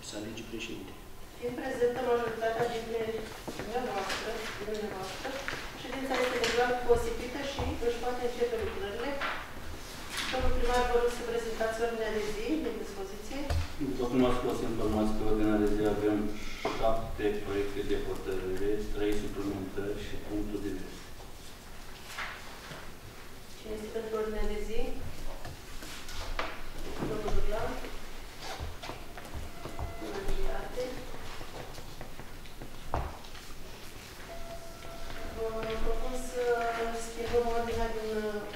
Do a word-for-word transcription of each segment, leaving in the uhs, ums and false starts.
să alege președinte. Fiind prezentă majoritatea dintre dumneavoastră, dumneavoastră, ședința este legal posibilită și își poate începe lucrările. Domnul primar, vă rog să prezentați ordinea de zi din dispoziție. După cum ați fost informați, pe ordinea de zi avem șapte proiecte de hotărâre, trei suplimentări și punctul de zi. Cine este pentru ordinea de zi? Domnul Durlan. Unanimitate. Vă propun să schimbăm ordinea din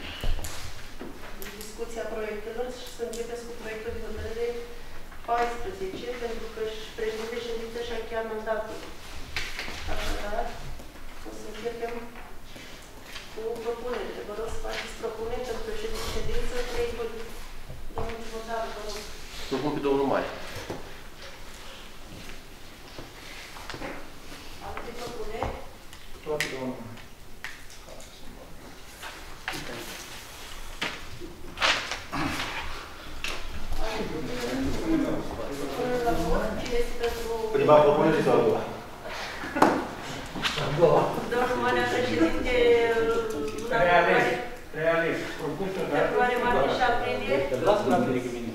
discuția proiectelor și să începeți cu proiectul de hotărâre paisprezece, pentru că președintele ședință și-a încheiat mandatul. Așadar, o să începem cu propunerile. Vă rog să faceți propuneri pentru ședință trei. Domnul Votar, vă rog. Propun pe domnul Mai. Alte propuneri? Toate domnul Mai. Prima propunere sau a doua? A doua. Domnul Manea, președinte, Reales. Reales. Propun să da. februarie, martie și aprilie. Lasă-l la mine că vine.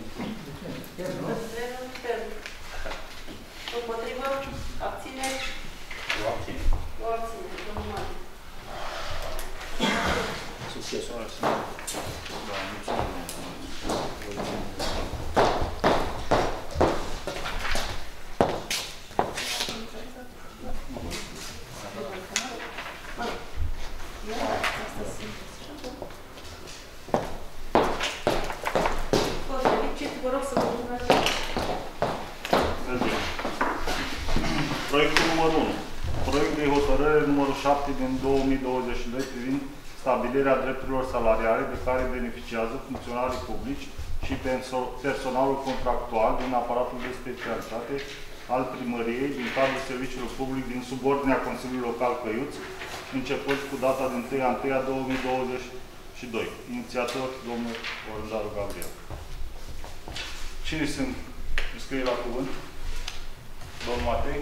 Împotrivă? Abțineri? O abține. O abținere. Domnul Manea. Succesul ăla. Da, Proiectul numărul unu. Proiect de hotărâre numărul șapte din două mii douăzeci și doi privind stabilirea drepturilor salariale de care beneficiază funcționarii publici și personalul contractual din aparatul de specialitate al primăriei din cadrul serviciilor public din subordinea Consiliului Local Căiuți, începând cu data de întâi ianuarie două mii douăzeci și doi. Inițiator, domnul Orândaru Gabriel. Cine sunt înscrieri la cuvânt? Domnul Matei?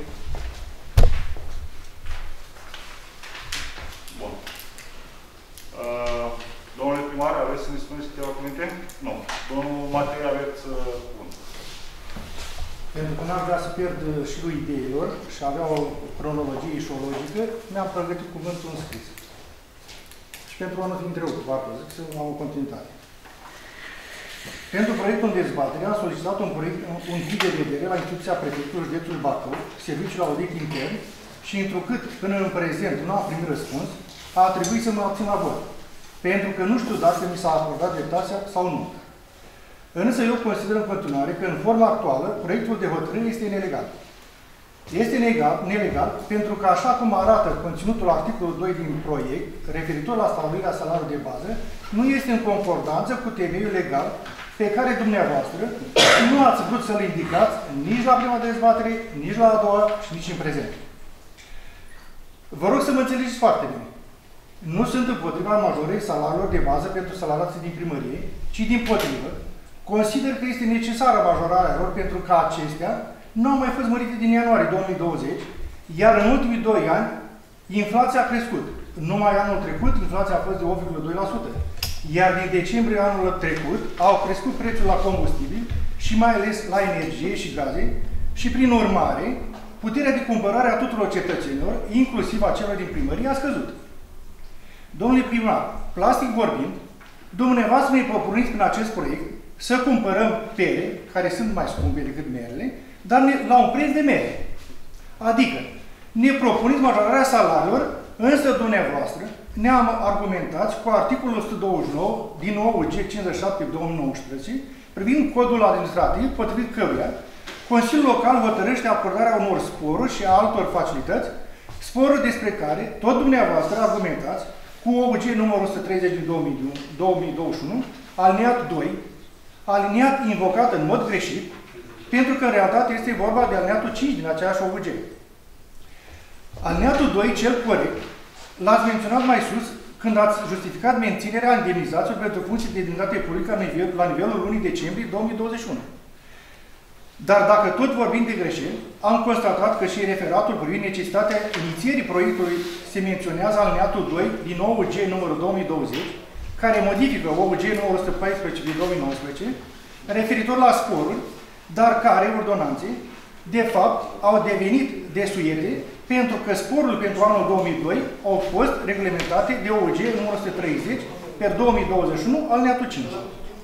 Bun. Uh, domnule primar, aveți să ne spuneți câteva cuvinte? Nu. Domnul Matei, aveți uh, cuvânt. Pentru că n-am vrea să pierd și lui ideilor și avea o cronologie și o logică, mi-am pregătit cuvântul în scris. Și pentru a nu fi întrerupt, parcă zic să am o continuitate. Pentru proiectul în dezbatere am solicitat un, proiect, un ghid de vedere la instituția prefectului județul Bacău, serviciul audit intern, și întrucât până în prezent nu am primit răspuns, a trebuit să mă abțin la vot, pentru că nu știu dacă mi s-a acordat dreptatea sau nu. Însă eu consider în continuare că în forma actuală proiectul de hotărâre este nelegal. Este nelegal, nelegal pentru că așa cum arată conținutul articolul doi din proiect, referitor la stabilirea salariului de bază, nu este în concordanță cu temeiul legal pe care dumneavoastră nu ați vrut să-l indicați nici la prima dezbatere, nici la a doua și nici în prezent. Vă rog să mă înțelegeți foarte bine. Nu sunt împotriva majorării salariilor de bază pentru salariații din primărie, ci dimpotrivă, consider că este necesară majorarea lor pentru că acestea nu au mai fost mărite din ianuarie două mii douăzeci, iar în ultimii doi ani inflația a crescut. Numai anul trecut inflația a fost de opt virgulă doi la sută, iar din decembrie anul trecut au crescut prețul la combustibil și mai ales la energie și gaze și prin urmare puterea de cumpărare a tuturor cetățenilor, inclusiv a celor din primărie, a scăzut. Domnule primar, plastic vorbind, dumneavoastră ne propuneți prin acest proiect să cumpărăm pere, care sunt mai scumpe decât merele, dar ne, la un preț de mere. Adică, ne propuneți majorarea salariilor, însă dumneavoastră ne-am argumentat cu articolul o sută douăzeci și nouă din O U G cincizeci și șapte două mii nouăsprezece, privind codul administrativ, potrivit căruia Consiliul Local hotărăște acordarea unor sporuri și a altor facilități, sporuri despre care tot dumneavoastră argumentați cu O U G numărul o sută treizeci din două mii douăzeci și unu, aliniat doi, aliniat invocat în mod greșit, pentru că în realitate este vorba de aliniatul cinci din aceeași O U G. Aliniatul doi, cel corect, l-ați menționat mai sus când ați justificat menținerea indemnizațiilor pentru funcții de demnitate publică la nivelul lunii decembrie două mii douăzeci și unu. Dar dacă tot vorbim de greșeli, am constatat că și referatul privind necesitatea inițierii proiectului se menționează alineatul doi din O U G numărul două mii douăzeci, care modifică O U G numărul o sută paisprezece din două mii nouăsprezece, referitor la sporuri, dar care, ordonanțe, de fapt, au devenit desuiete pentru că sporurile pentru anul două mii doi au fost reglementate de O U G numărul o sută treizeci pe două mii douăzeci și unu, alineatul cinci.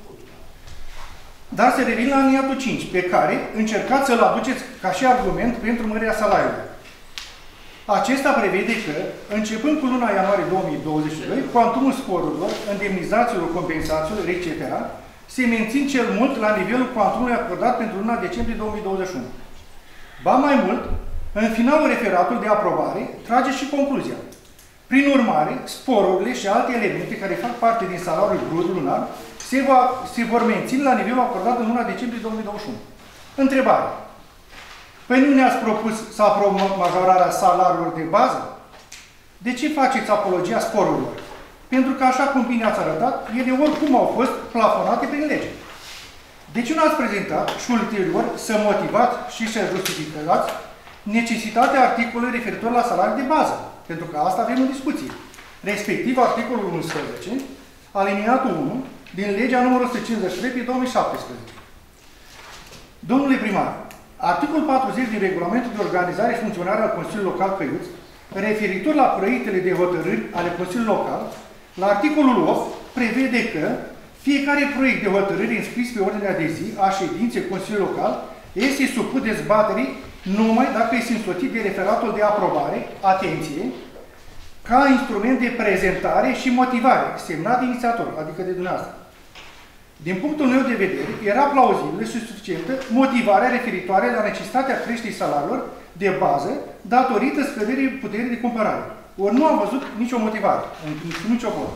Dar să revin la alineatul cinci, pe care încercați să-l aduceți ca și argument pentru mărirea salariului. Acesta prevede că, începând cu luna ianuarie două mii douăzeci și doi, cuantumul sporurilor, indemnizațiilor, compensațiilor, et cetera, se mențin cel mult la nivelul cuantumului acordat pentru luna decembrie două mii douăzeci și unu. Ba mai mult, în finalul referatului de aprobare, trage și concluzia. Prin urmare, sporurile și alte elemente care fac parte din salariul brut lunar se, va, se vor menține la nivelul acordat în luna decembrie două mii douăzeci și unu. Întrebare. Păi nu ne-ați propus să aprobăm majorarea salariilor de bază? De ce faceți apologia sporurilor? Pentru că, așa cum bine ați arătat, ele oricum au fost plafonate prin lege. De ce nu ați prezentat și ulterior să motivați și să justificați necesitatea articolului referitor la salarii de bază? Pentru că asta avem în discuție. Respectiv articolul unsprezece, aliniatul unu, din legea numărul o sută cincizeci și trei pe două mii șaptesprezece. Domnule primar, articolul patruzeci din regulamentul de organizare și funcționare al Consiliului Local Căiuți, referitor la proiectele de hotărâri ale Consiliului Local, la articolul opt, prevede că fiecare proiect de hotărâri înscris pe ordinea de zi a ședinței Consiliului Local este supus dezbaterii numai dacă este însoțit de referatul de aprobare, atenție, ca instrument de prezentare și motivare, semnat de inițiator, adică de dumneavoastră. Din punctul meu de vedere, era plauzibilă și suficientă motivarea referitoare la necesitatea creșterii salariilor de bază datorită scăderii puterii de cumpărare. Ori nu am văzut nicio motivare, nicio formă.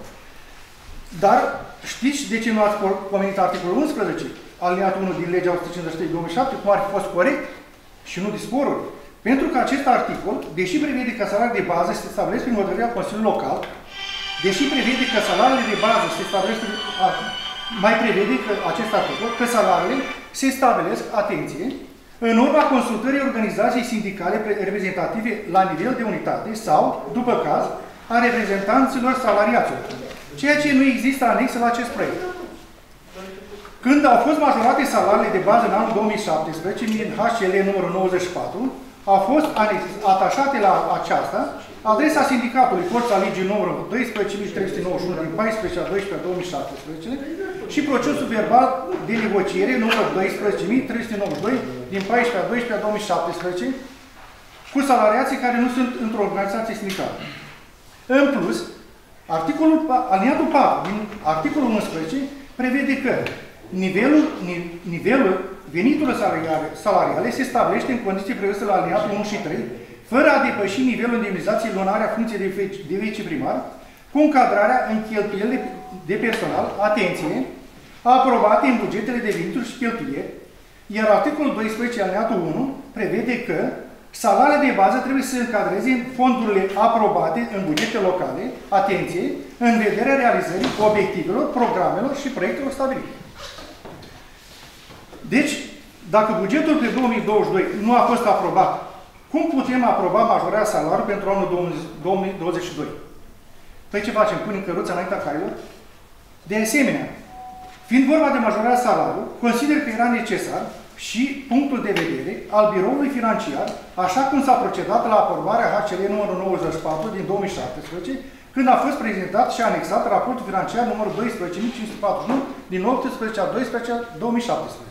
Dar știți de ce nu ați pomenit articolul unsprezece, alineatul unu din legea o sută cincizeci și trei din două mii șapte, cum ar fi fost corect și nu de sporuri? Pentru că acest articol, deși prevede că salariile de bază se stabilesc prin hotărârea Consiliului Local, deși prevede că salariile de bază se stabilesc, mai prevede că acest articol, că salariile se stabilesc, atenție, în urma consultării organizației sindicale reprezentative la nivel de unitate sau, după caz, a reprezentanților salariaților, ceea ce nu există anexă la acest proiect. Când au fost majorate salariile de bază în anul două mii șaptesprezece, din H C L numărul nouăzeci și patru, au fost atașate la aceasta adresa sindicatului Forța Ligii numărul doisprezece mii trei sute nouăzeci și unu din paisprezece a doisprezece a două mii șaptesprezece și procesul verbal de negociere numărul doisprezece mii trei sute nouăzeci și doi din paisprezece a doisprezece a două mii șaptesprezece cu salariații care nu sunt într-o organizație sindicală. În plus, articolul, aliniatul patru din articolul unsprezece prevede că nivelul, nivelul veniturilor salariale, salariale se stabilește în condiții prevăzute la aliniatul unu și trei, fără a depăși nivelul indemnizației lunare a funcției de, de viceprimar, cu încadrarea în cheltuielile de personal, atenție, aprobate în bugetele de venituri și cheltuieli, iar articolul doisprezece aliniatul unu prevede că salariile de bază trebuie să se încadreze în fondurile aprobate în bugete locale, atenție, în vederea realizării obiectivelor, programelor și proiectelor stabilite. Deci, dacă bugetul pe două mii douăzeci și doi nu a fost aprobat, cum putem aproba majorarea salariului pentru anul două mii douăzeci și doi? Păi ce facem? Punem căruța înaintea cailor? De asemenea, fiind vorba de majorarea salariului, consider că era necesar și punctul de vedere al biroului financiar, așa cum s-a procedat la aprobarea H C L numărul nouăzeci și patru din două mii șaptesprezece, când a fost prezentat și anexat raportul financiar numărul doisprezece mii cinci sute patruzeci și unu din optsprezece a doisprezece a două mii șaptesprezece.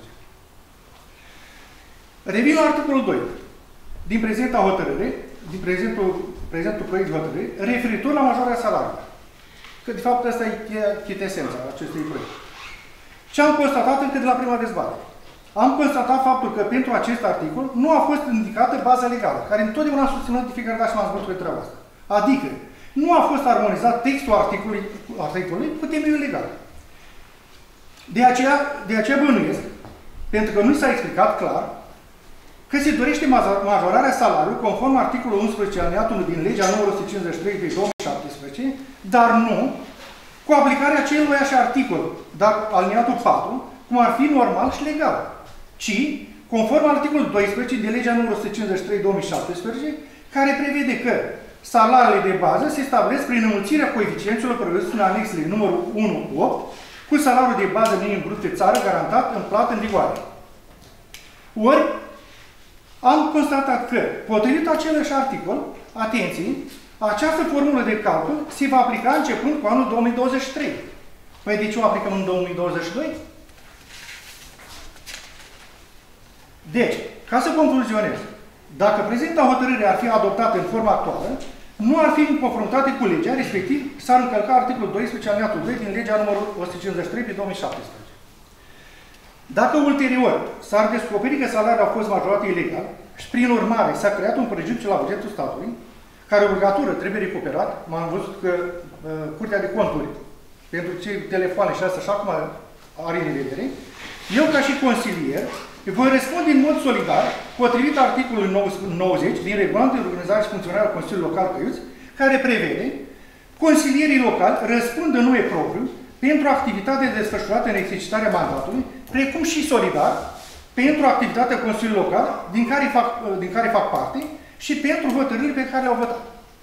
Revin la articolul doi din prezenta hotărâre, din prezentul, prezentul proiect de hotărâre, referitor la majorarea salariului. Că, de fapt, asta e chitesența acestui proiect. Ce am constatat încă de la prima dezbatere? Am constatat faptul că pentru acest articol nu a fost indicată baza legală, care întotdeauna am susținut de fiecare dată și m-am zbătut pe treaba asta. Adică, nu a fost armonizat textul articolului, articolului cu temeiul legal. De aceea, de aceea bănuiesc, pentru că nu s-a explicat clar, că se dorește majorarea salariului conform articolul unsprezece alineatul din legea numărul o sută cincizeci și trei din două mii șaptesprezece, dar nu cu aplicarea aceluiași articol, dar alineatul patru, cum ar fi normal și legal, ci conform articolul doisprezece din legea numărul o sută cincizeci și trei pe două mii șaptesprezece, care prevede că salariile de bază se stabilesc prin înmulțirea coeficienților prevăzute în anexele numărul unu opt cu salariul de bază minim brut pe țară garantat în plată în vigoare. Ori, am constatat că, potrivit același articol, atenție, această formulă de calcul se va aplica începând cu anul două mii douăzeci și trei. Păi de ce o aplicăm în două mii douăzeci și doi? Deci, ca să concluzionez, dacă prezenta hotărâre ar fi adoptată în forma actuală, nu ar fi confruntate cu legea, respectiv s-ar încălca articolul doisprezece alineatul doi din legea numărul o sută cincizeci și trei pe două mii șaptesprezece. Dacă ulterior s-ar descoperi că salariile au fost majorate ilegal și prin urmare s-a creat un prejudiciu la bugetul statului, care obligatoriu trebuie recuperat, m-am văzut că uh, Curtea de Conturi, pentru cei telefoane și asta și acum are în vedere, eu ca și consilier voi răspunde în mod solidar, potrivit articolului nouăzeci din Regulamentul de Organizare și Funcționare al Consiliului Local Căiuți, care prevede consilierii locali răspund în nume propriu pentru activitatea desfășurată în exercitarea mandatului, precum și solidar pentru activitatea Consiliului Local din care fac, din care fac parte și pentru hotărârile pe care le-au votat.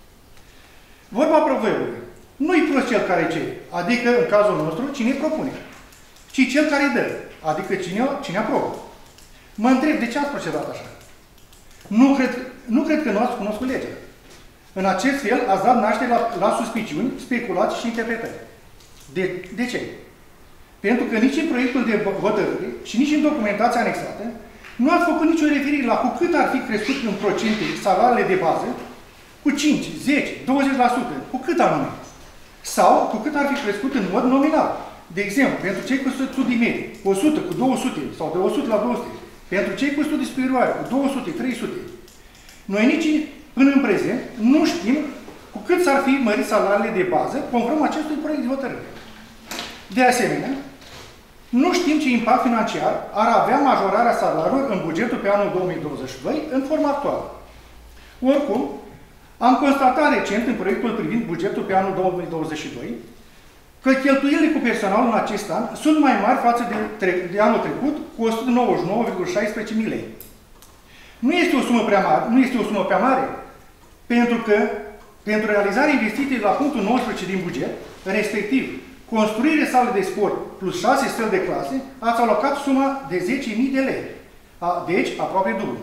Vorba proverbiului. Nu-i prost cel care cere, adică, în cazul nostru, cine propune, ci cel care dă, adică cine, cine aprobă. Mă întreb, de ce ați procedat așa? Nu cred, nu cred că nu ați cunoscut legea. În acest fel, ați dat naștere la, la suspiciuni, speculații și interpretări. De, de ce? Pentru că nici în proiectul de hotărâre și nici în documentația anexată nu ați făcut nicio referire la cu cât ar fi crescut în procente salariile de bază, cu cinci, zece, douăzeci la sută, cu cât anume. Sau cu cât ar fi crescut în mod nominal. De exemplu, pentru cei cu studii medii, cu o sută, cu două sute sau de o sută la două sute. Pentru cei cu studii superioare, cu două sute, trei sute. Noi nici până în prezent nu știm cu cât s-ar fi mărit salariile de bază conform acestui proiect de hotărâre. De asemenea, nu știm ce impact financiar ar avea majorarea salariilor în bugetul pe anul două mii douăzeci și doi în forma actuală. Oricum, am constatat recent în proiectul privind bugetul pe anul două mii douăzeci și doi că cheltuielile cu personal în acest an sunt mai mari față de, de anul trecut, cu o sută nouăzeci și nouă virgulă șaisprezece mii lei. Nu este o sumă prea mare, nu este o sumă prea mare, pentru că pentru realizarea investiției la punctul nouăsprezece din buget, respectiv construirea salei de sport plus șase stări de clase, ați alocat suma de zece mii de lei. Deci, aproape dublu.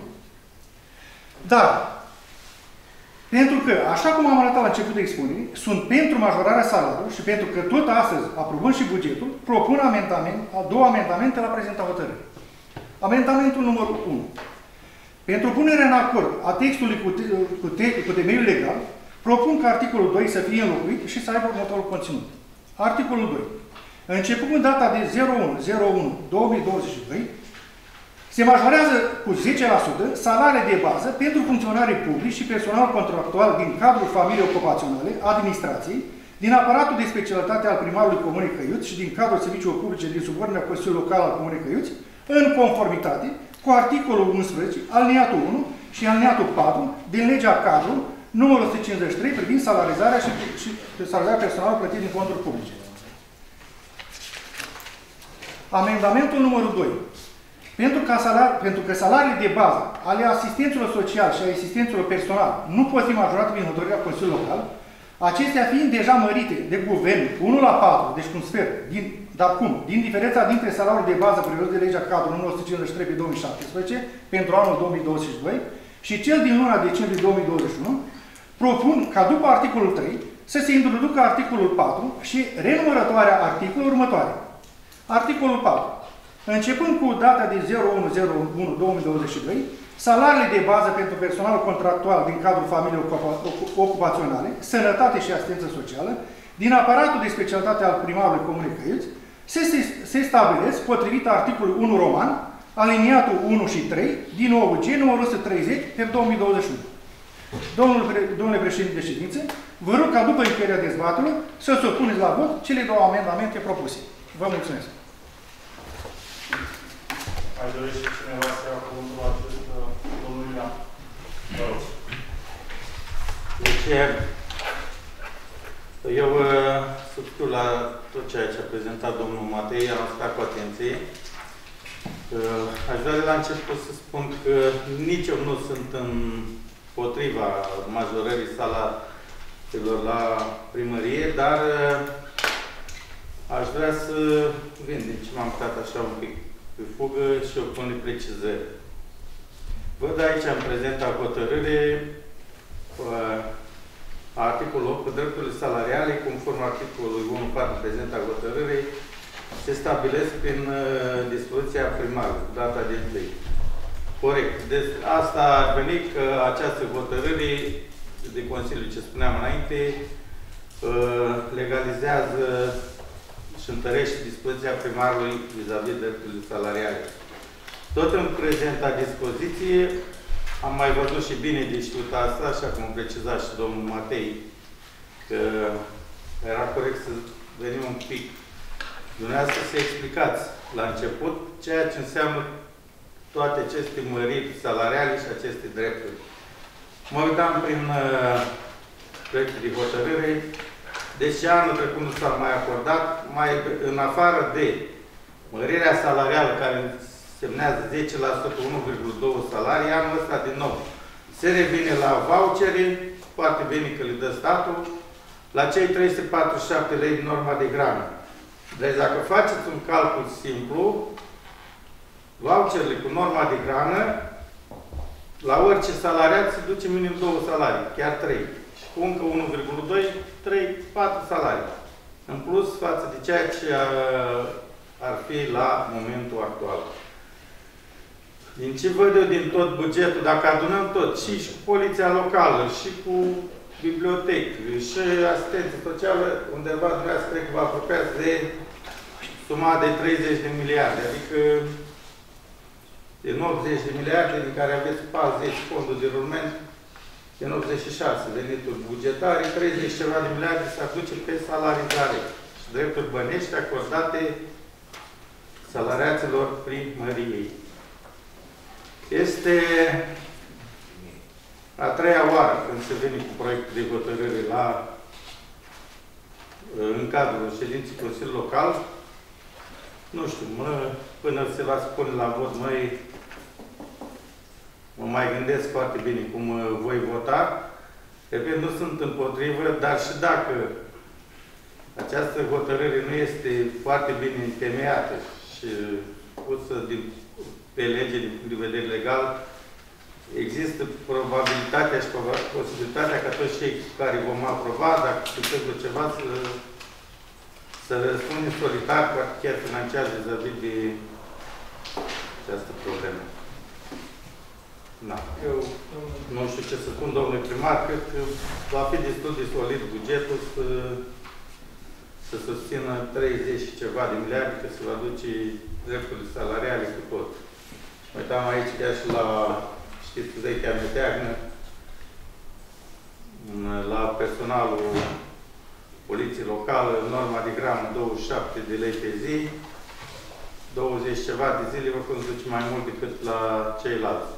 Dar, pentru că, așa cum am arătat la început de expunere, sunt pentru majorarea salariului și pentru că tot astăzi aprobăm și bugetul, propun amendament, două amendamente la prezenta hotărâre. Amendamentul numărul unu. Pentru punerea în acord a textului cu, te, cu, te, cu temeiul legal, propun ca articolul doi să fie înlocuit și să aibă următorul conținut. Articolul doi. Începând în data de zero unu zero unu două mii douăzeci și doi, se majorează cu zece la sută salariile de bază pentru funcționarii publici și personal contractual din cadrul familiei ocupaționale, administrației, din aparatul de specialitate al primarului Comunei Căiuți și din cadrul serviciilor publice din subordinea Consiliului Local al Comunei Căiuți, în conformitate cu articolul unsprezece, alineatul unu și alineatul patru din legea cadru numărul o sută cincizeci și trei privind salarizarea și, și salarizarea personală plătită din fonduri publice. Amendamentul numărul doi. Pentru că, salar, pentru că salariile de bază ale asistenților sociali și asistenților personal nu pot fi majorate prin hotărârea Consiliului Local, acestea fiind deja mărite de guvern unu la patru, deci cum sper, din, dar cum? Din diferența dintre salariul de bază prevăzut de legea cadru numărul o sută cincizeci și trei pe două mii șaptesprezece pentru anul două mii douăzeci și doi și cel din luna decembrie două mii douăzeci și unu, propun ca după articolul trei să se introducă articolul patru și renumărătoarea articolului următoare. Articolul patru. Începând cu data de zero unu zero unu două mii douăzeci și doi, salariile de bază pentru personalul contractual din cadrul familiei ocupaționale, sănătate și asistență socială, din aparatul de specialitate al primarului Comunei Căiuți, se, se, se stabilesc potrivit articolului unu roman, aliniatul unu și trei, din nou G numărul o sută treizeci pe două mii douăzeci și unu. Domnul, domnule președinte de ședință, vă rog ca după încheierea dezbaterilor să supuneți la vot cele două amendamente propuse. Vă mulțumesc. Mai dorește cineva să ia cuvântul la acest domnul Iulian? Vă rog. Deci, eu subscriu la tot ceea ce a prezentat domnul Matei, am ascultat cu atenție. Aș vrea de la început să spun că nici eu nu sunt împotriva majorării salariilor la primărie, dar aș vrea să vin din ce m-am uitat așa un pic pe fugă și o pun precizări. Văd aici în prezenta hotărâre articolul opt, drepturile salariale, conform articolului unu patru prezenta hotărâre, se stabilesc prin uh, dispoziția primară, cu data de întâi. Corect. Deci asta ar veni că această hotărâre de Consiliu, ce spuneam înainte, uh, legalizează și întărește dispoziția primarului vis-a-vis de drepturile salariale. Tot în prezenta dispoziție, am mai văzut și bine de știut asta, așa cum a precizat și domnul Matei, că era corect să venim un pic dumneavoastră să explicați la început ceea ce înseamnă toate aceste măriri salariale și aceste drepturi. Mă uitam prin uh, proiectul de hotărâre, deci anul trecut nu s-a mai acordat, mai în afară de mărirea salarială care semnează zece la sută, unu virgulă doi salarii, anul ăsta din nou se revine la vouchere, foarte bine că le dă statul, la cei trei sute patruzeci și șapte lei norma de gramă. Deci dacă faceți un calcul simplu, voucherele cu norma de grană, la orice salariat se duce minim două salarii, chiar trei. Și cu încă unu virgulă doi, trei, patru salarii. În plus față de ceea ce ar fi la momentul actual. Din ce văd eu din tot bugetul, dacă adunăm tot, și, și cu poliția locală, și cu bibliotecă, și asistență socială, undeva dumneavoastră cred că vă apropiați de suma de treizeci de miliarde, adică din optzeci de miliarde, din care aveți patruzeci fonduri de rulment, din optzeci și șase venituri bugetare, treizeci ceva de miliarde se aduce pe salarizare și drepturi bănești acordate salariaților primăriei. Este a treia oară când se vine cu proiectul de hotărâre la, în cadrul ședinței Consiliului Local. Nu știu, mă, până se va spune la vot, măi, mă mai gândesc foarte bine cum voi vota. Repet, nu sunt împotrivă, dar și dacă această hotărâre nu este foarte bine întemeiată și pusă din, pe lege din punct de vedere legal, există probabilitatea și posibilitatea ca toți cei care vom aproba, dacă se întâmplă ceva, să, să răspundem solitar, poate chiar financiar, vis-a-vis de această problemă. Da. Eu nu știu ce să spun, domnule primar, cred că va fi destul de solid bugetul să, să susțină treizeci și ceva de miliarde, că se va duce drepturile salariale cu tot. Uitam aici chiar și la, știți, vechea meteagnă, la personalul poliției locală, norma de gramă douăzeci și șapte de lei pe zi, douăzeci ceva de zile, vă cum duce mai mult decât la ceilalți.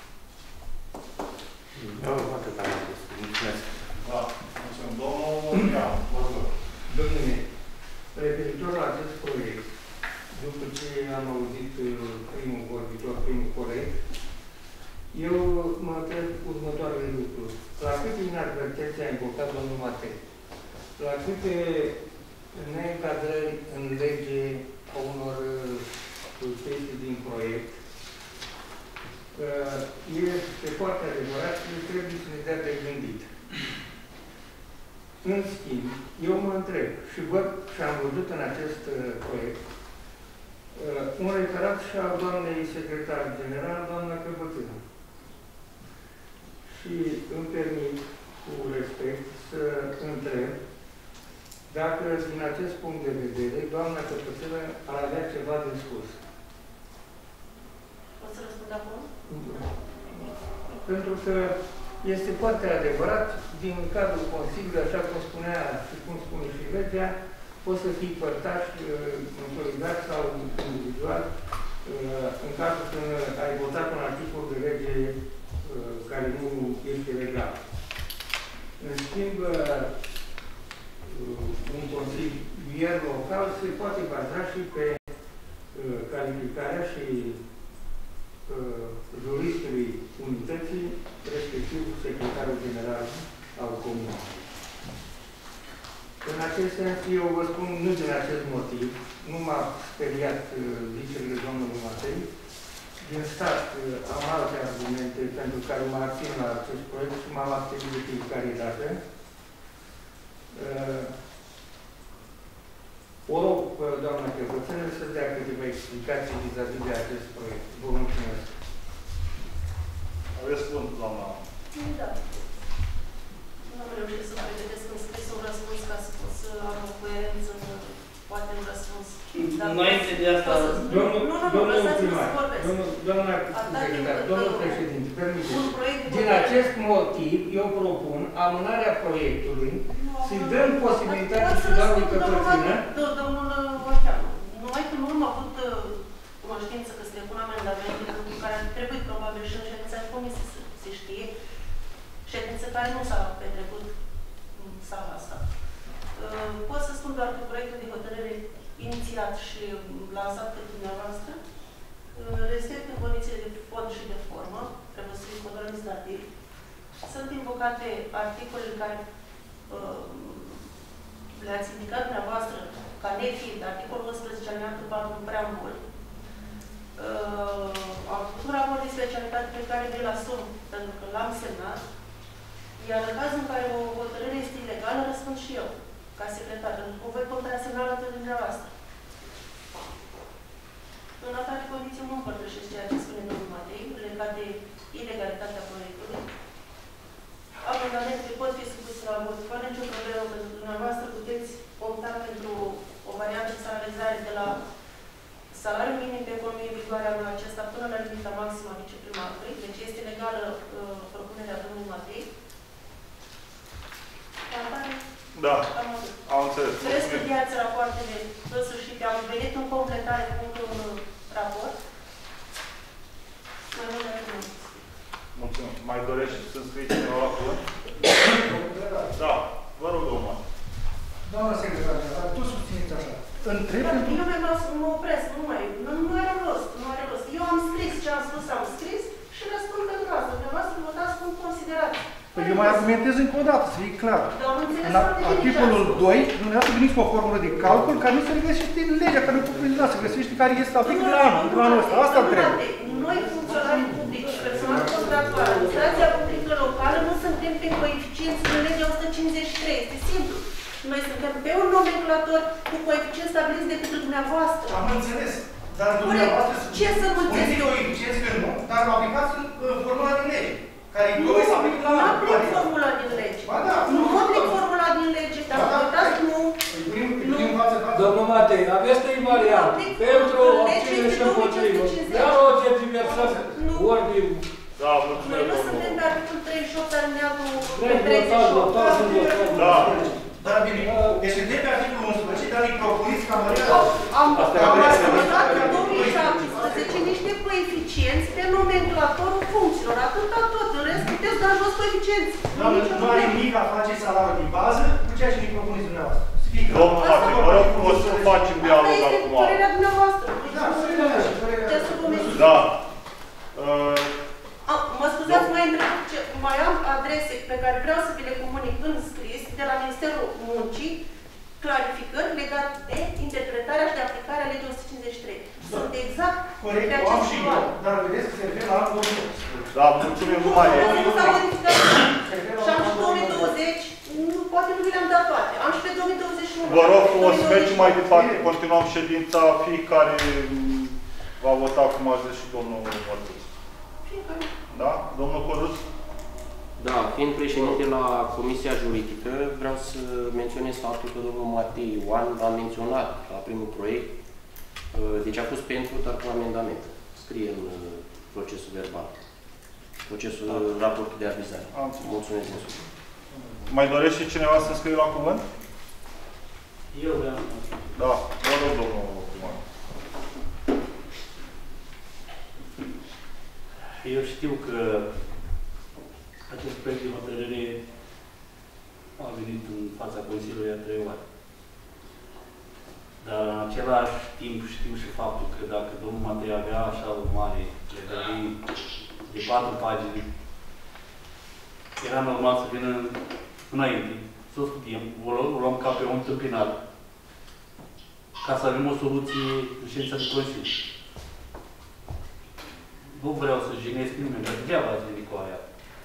Eu atât am zis. Mulțumesc. Da, mulțumesc. Domnul Ian, vă rog. Domnule, referitor la acest proiect, după ce am auzit primul vorbitor, primul coleg, eu mă întreb următoarele lucruri. La câte inadvertențe a invocat domnul Matei? La câte neîncadrări în lege a unor chestii din proiect? Este foarte adevărat că trebuie să ne dea de gândit. În schimb, eu mă întreb și văd și am văzut în acest proiect un referat și al doamnei secretar general, doamna Căpățână. Și îmi permit, cu respect, să întreb dacă, din acest punct de vedere, doamna Căpățână ar avea ceva de spus. O să răspund acum? Pentru că este foarte adevărat, din cadrul Consiliului, așa cum spunea și cum spune și legea, poți să fii părtaș în solidar sau individual în cazul când ai votat un articol de lege care nu este legal. În schimb, un consilier local se poate baza și pe calificarea și comunității, respectiv secretarul general al comunei. În acest sens, eu vă spun, nu din acest motiv, nu m-a speriat zicerile domnului Matei. Din start am alte argumente pentru care mă abțin la acest proiect și m-am abținut de fiecare dată. O rog, doamna Căpățână, să dea câteva explicații vis-a-vis de acest proiect. Vă mulțumesc. Aveți cuvântul, doamna. Da. Nu am reușit să pregătesc în scris un răspuns ca să pot să am o coerență, poate un răspuns. Înainte de asta, Domnul, nu, nu, nu, domnul lăsați-mă primar, să vorbesc. domnul, doamna Atâta timp secretar, cât, domnul uh, președinte, permiteți. Un proiect de Din hotărâre. acest motiv, eu propun amânarea proiectului, să-i dăm posibilitatea și doamnei Căpățână. Domnul Oșteanu, numai că nu am avut cunoștință că se depun amendamente cu care ar trebui probabil și în ședința de comisie să se știe, ședință care nu s-a petrecut în sala asta. Pot să spun doar că proiectul de hotărâre inițiat și lansat pe dumneavoastră respectă condițiile de fond și de formă, trebuie să fie cod administrativ. Sunt invocate articole care uh, le-ați indicat dumneavoastră ca nefiind articolul unsprezece alineatul patru în preambul. Uh, am făcut un raport de specialitate pe care vi-l asum pentru că l-am semnat, iar în cazul în care o hotărâre este ilegală, răspund și eu, ca secretar, pentru că o voi contrasemna la toate dumneavoastră. În atare condiții nu împărtășesc ceea ce spune domnul Matei, legat de ilegalitatea proiectului. Amendamentele pot fi supuse la vot fără nicio problemă, pentru că dumneavoastră puteți opta pentru o variantă de salarizare de la salariul minim pe economie în vigoare anul acesta până la limita maximă a viceprimarului. Deci este legală uh, propunerea domnului Matei. Da, am înțeles. Trebuie să studiați rapoartele însușite. Am venit în completare cu un raport. Mai mult decât nu. Mulțumim. Mai dorești să scrii cineva la cuvânt? Da, vă rog, domnul. Doamna secretar, tu susțineți așa. Întreb Dar pentru... eu mi-am să mă opresc, nu mai, nu, nu are rost, nu are rost. Eu am scris ce am spus, am scris și răspund pentru asta. Dumneavoastră votați cu considerație. Păi eu mai argumentez încă o dată, să fie clar. Dar am înțeles În foarte bine ce articolul ați spus. doi, dumneavoastră veniți cu o formulă de calcul care nu se regăsește în legea care nu propune, se găsește care este aplicat la anul, în anul ăsta. Asta trebuie. Noi, funcționarii publici, personal contractual, administrația publică locală, nu suntem pe coeficienți în legea o sută cincizeci și trei. Este simplu. Noi suntem pe un nomenclator cu coeficienți stabiliți de către dumneavoastră. Am înțeles. Dar dumneavoastră ce să mă înțeles eu? coeficienți că nu, dar nu aplicați în formula din lege. Care nu se aplică la Nu anul. aplic formula din lege. Ba da. Nu aplic formula din lege, dar uitați, nu. Domnul Matei, aveți trei variante. Pentru, obține și împotrivă. Iar o tergiversare. Ori Da, Noi mulțumesc, nu suntem domnul. pe articolul treizeci și opt alineatul Vrem votați, votați, nu votăm. Da. Dar bine, deci suntem pe articolul unsprezece, dar îi propuneți ca mărerea. Am ascultat în două mii șaptesprezece niște coeficienți pe nomenclatorul funcțiilor. Atâta tot. În rest, puteți da jos coeficienți. Doamne, nu are nimic a face salariul din bază cu ceea ce ne propuneți dumneavoastră. Să fie clar. Domnul Matei, vă rog frumos să facem dialog Asta este acum. părerea dumneavoastră. Da, Puteți să vă mențineți. Da. Uh, A, mă scuzați, mai întreb, ce, mai am adrese pe care vreau să vi le comunic în scris de la Ministerul Muncii, clarificări legate de interpretarea și de aplicarea legii o sută cincizeci și trei. Sunt exact corect, pe o am acest și eu, luat. dar vedeți că se referă la anul două mii optsprezece. da, mulțumim, nu mai e. Nu s-a modificat. Și am și două mii douăzeci, nu, poate nu vi le-am dat toate. Am și pe două mii douăzeci și unu. Vă rog frumos să mergem mai departe, continuăm ședința, fiecare va vota, cum a zis și domnul Mărtuț. Fiecare. Da? Domnul Coruț? Da, fiind președinte la Comisia Juridică, vreau să menționez faptul că domnul Matei Ioan a menționat la primul proiect, deci a fost pentru, dar cu amendament. Scrie în procesul verbal. Procesul da. Raportul de avizare. Mulțumesc din suflet. Mai dorește cineva să scrie la cuvânt? Eu vreau. Da, vă rog, domnul primar. Eu știu că acest proiect de hotărâre a venit în fața Consiliului a trei ori. Dar în același timp știu și faptul că dacă domnul Matei avea așa o mare legărie de patru pagini. Era normal să vină înainte, să o studiem, o luăm ca pe un întâmpinat, ca să avem o soluție în ședința de Consiliu. Nu vreau să jignesc pe nimeni, dar degeaba ați venit cu aia.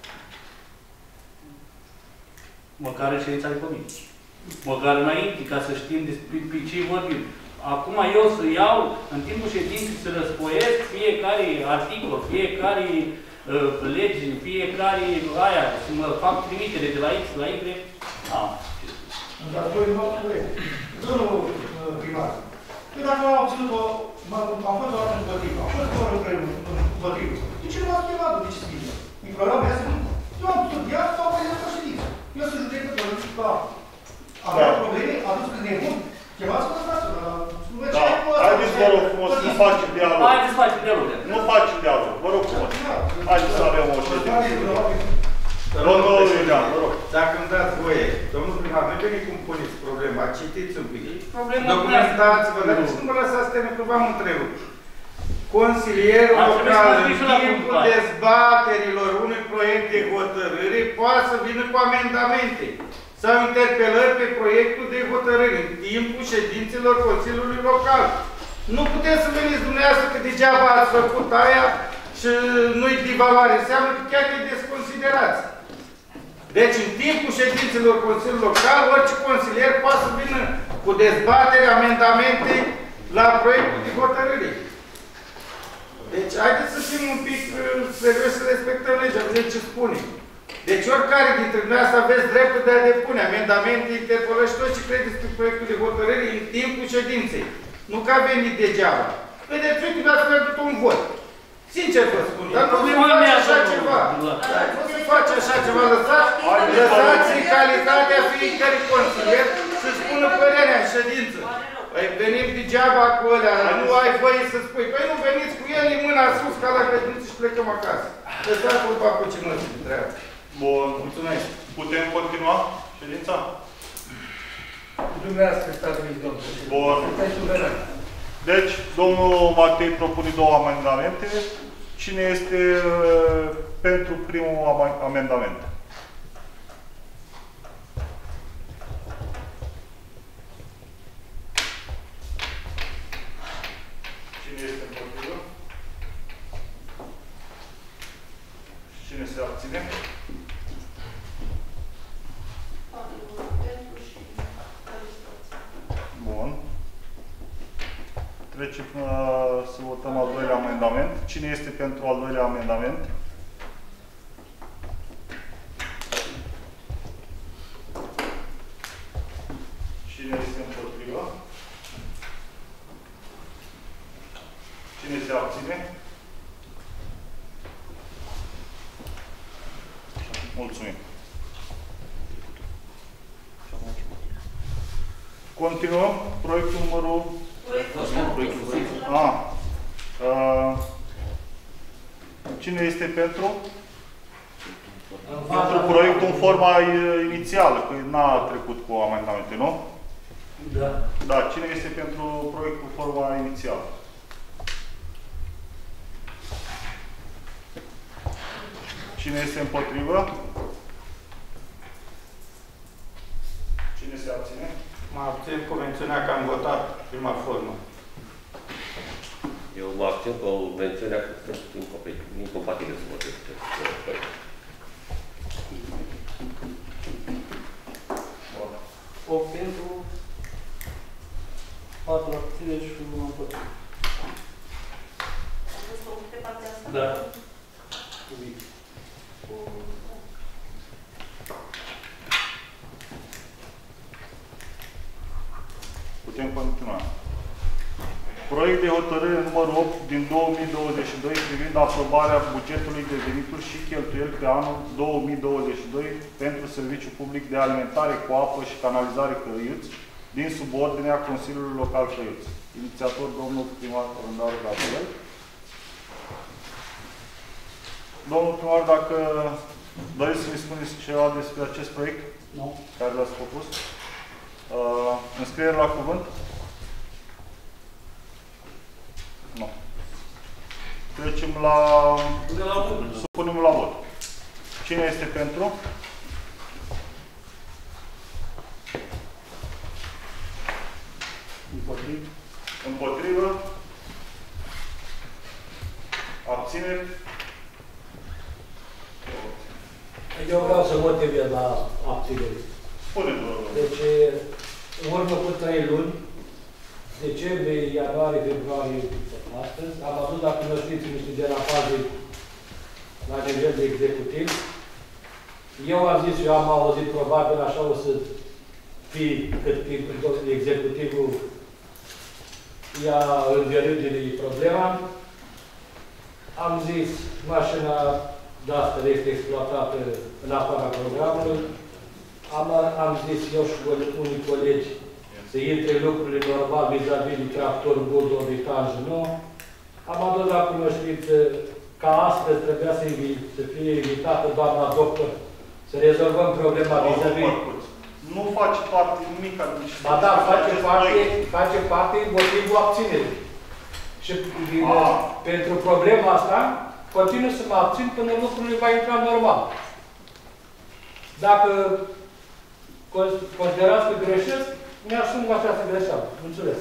Măcar în ședința de comisie. Măcar înainte, ca să știm despre pe ce vorbim. Acum eu să iau, în timpul ședinței, să răspoiesc fiecare articol, fiecare uh, lege, fiecare aia, să mă fac trimitere de la X la Y. Ah. Dar voi nu au proiect. Domnul primar, eu dacă am obținut o, am fost o dată împotrivă, am fost doar împotrivă. De ce nu m-ați chemat de ce scrie? Implorăm mea să nu. Eu am studiat, s-au prezentat o ședință. Eu sunt judecător, nu știu ca. Avea probleme, a dus cât nebun. Chemați-mă la stația, la... Da, haideți, vă rog frumos, nu facem dialog. Haideți să facem dialog. Nu facem dialog, vă rog frumos. Haideți să avem o ședință. Domnul Iulian, vă rog. Dacă îmi dați voie, domnul primar, nu veni cum puneți problema, citiți un pic. Problema documentați-vă, dar nici nu vă lăsați termen, că v-am întrerupt. Consilierul local, în timpul dezbaterilor unui proiect de hotărâre, poate să vină cu amendamente sau interpelări pe proiectul de hotărâre în timpul ședințelor Consiliului Local. Nu puteți să veniți dumneavoastră că degeaba ați făcut aia și nu-i de valoare. Înseamnă că chiar îi desconsiderați. Deci, în timpul ședințelor Consiliului Local, orice consilier poate să vină cu dezbatere, amendamente la proiectul de hotărâre. Deci, haideți să fim un pic serios să respectăm legea, vedeți ce spune. Deci, oricare dintre dumneavoastră aveți dreptul de a depune amendamente, interpelări și tot ce credeți pe proiectul de hotărâre în timpul ședinței. Nu că a venit degeaba. Vedeți, uite, v-ați pierdut un vot. Sincer vă spun, dar nu se face așa ceva. Nu se face așa ceva. Lăsați în calitatea fiecare consilier să spună părerea în ședință. Păi venim degeaba cu ălea, nu ai voie să spui. Păi nu veniți cu el, e mâna sus ca la grădiniță și plecăm acasă. Lăsați vorba cu ce măsii de treabă. Bun. Mulțumesc. Putem continua ședința? Dumneavoastră stabiliți, domnule. Bun. Deci, domnul Matei propune două amendamente. Cine este uh, pentru primul amendament? Cine este împotrivă? Cine se abține? Bun. Trecem uh, să votăm al doilea amendament. Cine este pentru al doilea amendament? Cine este împotrivă? Cine se abține? Mulțumim. Continuăm. Proiectul numărul... A. Uh, cine este pentru? Pentru proiectul în forma inițială, că n-a trecut cu amendamente, nu? Da. Da. Cine este pentru proiectul în forma inițială? Cine este împotrivă? Cine se abține? Mă abțin cu mențiunea că am votat prima formă. Eu mă abțin cu mențiunea că sunt incompatibile să votez. O pentru patru abțineri și unul împotrivă. Da. Putem continua. Proiect de hotărâre numărul opt din două mii douăzeci și doi privind aprobarea bugetului de venituri și cheltuieli pe anul două mii douăzeci și doi pentru serviciu public de alimentare cu apă și canalizare Căiuți din subordinea Consiliului Local Căiuți. Inițiator domnul primar Rândaru Gabriel. Domnul primar, dacă doriți să-mi spuneți ceva despre acest proiect? Nu. Care l-ați propus? Uh, înscriere la cuvânt? Nu. Trecem la... De la vot. Supunem la vot. Cine este pentru? Împotrivă. Împotrivă? Abțineri? Eu vreau să motivez la abținere. Spune-mi, vă rog. Deci, în urmă cu trei luni, decembrie, ianuarie, februarie, astăzi, am adus la cunoștință niște derapaje la nivel de executiv. Eu am zis, eu am auzit, probabil așa o să fie cât timp executivul ia în derâgere problema. Am zis, mașina de asta este exploatată în afara programului. Am, am zis eu și unii colegi să intre lucrurile normal vis-a-vis de tractor, buldor, de tanjă, nu. Am adus la cunoștință ca astăzi trebuia să, să fie invitată doamna doctor să rezolvăm problema vis-a-vis. Nu face parte nimic din Ba da, face parte, face parte motivul abținerii. Și a. pentru problema asta, continuu să mă abțin până lucrurile va intra normal. Dacă considerați că greșesc, mi-asum această greșeală. Mulțumesc.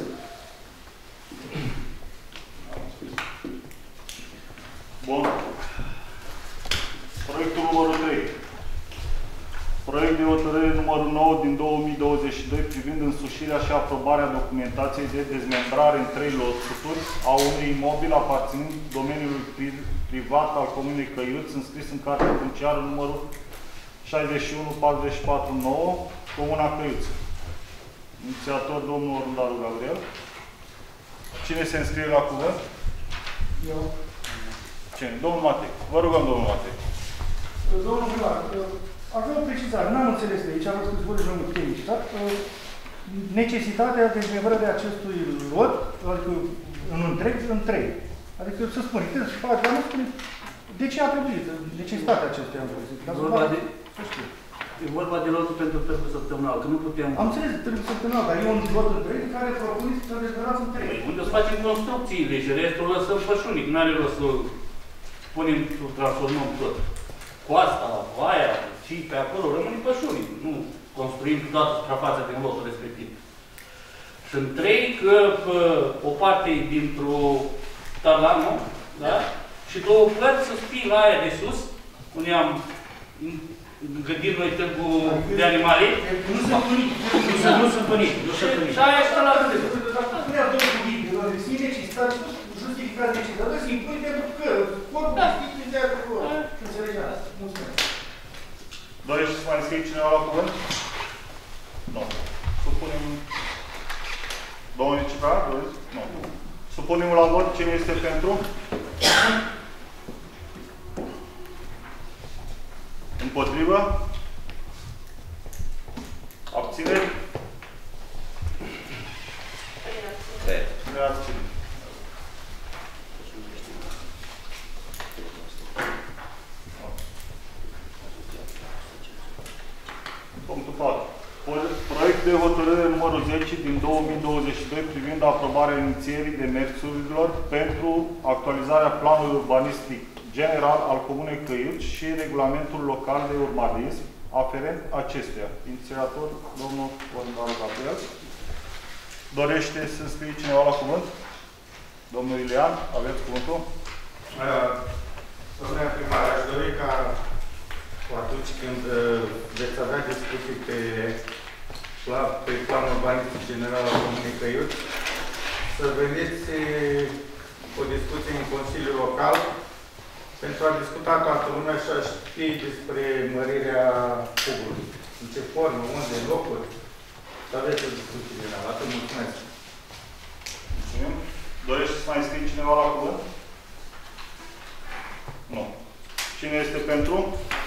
Bun. Proiectul numărul trei. Proiect de hotărâre numărul nouă din două mii douăzeci și doi privind însușirea și aprobarea documentației de dezmembrare în trei loturi a unui imobil aparținând domeniului privat al Comunei Căiuți, înscris în cartea funciară numărul șaizeci și unu patruzeci și patru nouă, Comuna Căiuți. Inițiator, domnul Orundaru Gabriel. Cine se înscrie la cuvânt? Eu. Cine? Domnul Matei. Vă rugăm, domnul Matei. Domnul primar, avea o precizare. N-am înțeles de aici, am văzut că zborii domnul tehnici, dar necesitatea dezmembrării acestui lot, adică în întreg, în trei. Adică să spune, trebuie să faci, dar nu spune de ce a trebuit, necesitatea acestei am văzut. E vorba de, e vorba de lotul pentru pentru săptămânal, că nu putem... Am înțeles, trebuie săptămânal, dar e un lot întreg care propuneți să dezmembrați în trei. Unde să facem construcțiile și restul lăsăm pășunic, n-are rost să punem, să transformăm tot. Coasta, aia, și pe acolo rămâne pășunic, nu construim toată suprafața din lotul respectiv. Și în trei, că o parte e dintr-o talan, nu? Da? Și două părți să fie la aia de sus, unde am gândit noi tâmpul de animale. Nu sunt unii. Nu sunt unii. Și aia este la rând. Dacă spunea domnul cuvinte, doamne, să necesitat, justificat necesitat, dar să impui pentru că corpul știi de acolo. Înțelegea asta. Mulțumesc. Dorește să mai înscrie cineva la cuvânt? Nu. Supunem... Domnul Nicipar, doriți? Nu. Supunem la vot cine este pentru? Împotrivă? Abțineri? Trei abțineri. Punctul patru. Proiect de hotărâre numărul zece din două mii douăzeci și doi privind aprobarea inițierii demersurilor pentru actualizarea planului urbanistic general al Comunei Căiuți și regulamentul local de urbanism aferent acestuia. Inițiator, domnul Orundaru Gabriel. Dorește să scrie cineva la cuvânt? Domnul Ilean, aveți cuvântul? Domnule primar, aș dori ca atunci când veți avea discuții pe, pe planul urbanistic general al Comunei Căiuți, să veniți o discuție în Consiliul Local pentru a discuta toată lumea și a ști despre mărirea fugului. În ce formă, unde, locuri. Să aveți o discuție generală. Atât, mulțumesc. Mulțumim. Dorește să mai scrie cineva la cuvânt? Nu. Cine este pentru?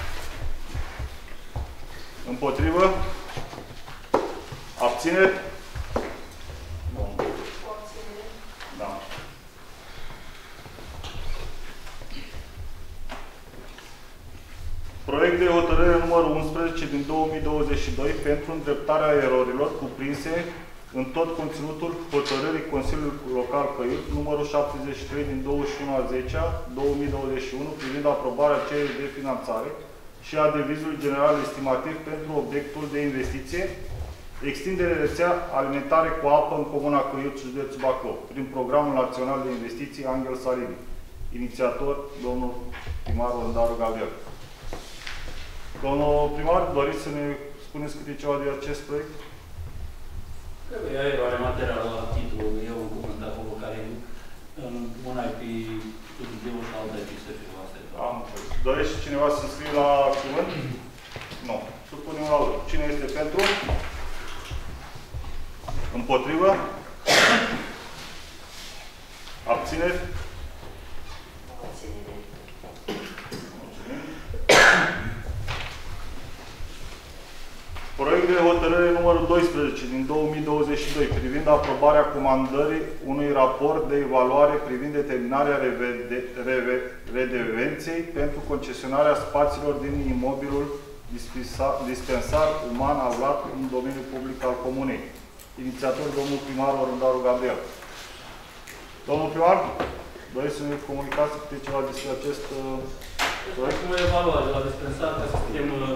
Împotrivă? Abțineri? Nu. Da. Proiect de hotărâre numărul unsprezece din două mii douăzeci și doi pentru îndreptarea erorilor cuprinse în tot conținutul hotărârii Consiliului Local Căiut, numărul șaptezeci și trei din douăzeci și unu a zecea două mii douăzeci și unu, privind aprobarea cererii de finanțare și a devizului general estimativ pentru obiectul de investiție, extindere rețea alimentare cu apă în Comuna Căiut, județul Bacău, prin Programul Național de Investiții Angel Salini. Inițiator, domnul primar Rândaru Gabriel. Domnul primar, doriți să ne spuneți câte ceva de acest proiect? Trebuie ea eroare materială la titlul, e un cuvânt acolo care una e pe studiul și alta e pe să fiu. Asta e. Am înțeles. Dorește cineva să scrie la cuvânt? Nu. Supunem la vot. Cine este pentru? Împotrivă? Abțineri? Proiect de hotărâre numărul doisprezece din două mii douăzeci și doi privind aprobarea comandării unui raport de evaluare privind determinarea redevenței pentru concesionarea spațiilor din imobilul dispensar uman aflat în domeniul public al comunei. Inițiator, domnul primar Rândaru Gabriel. Domnul primar, doriți să ne comunicați câte ceva despre acest uh, proiect? Cum evaluare la dispensar ca să putem uh,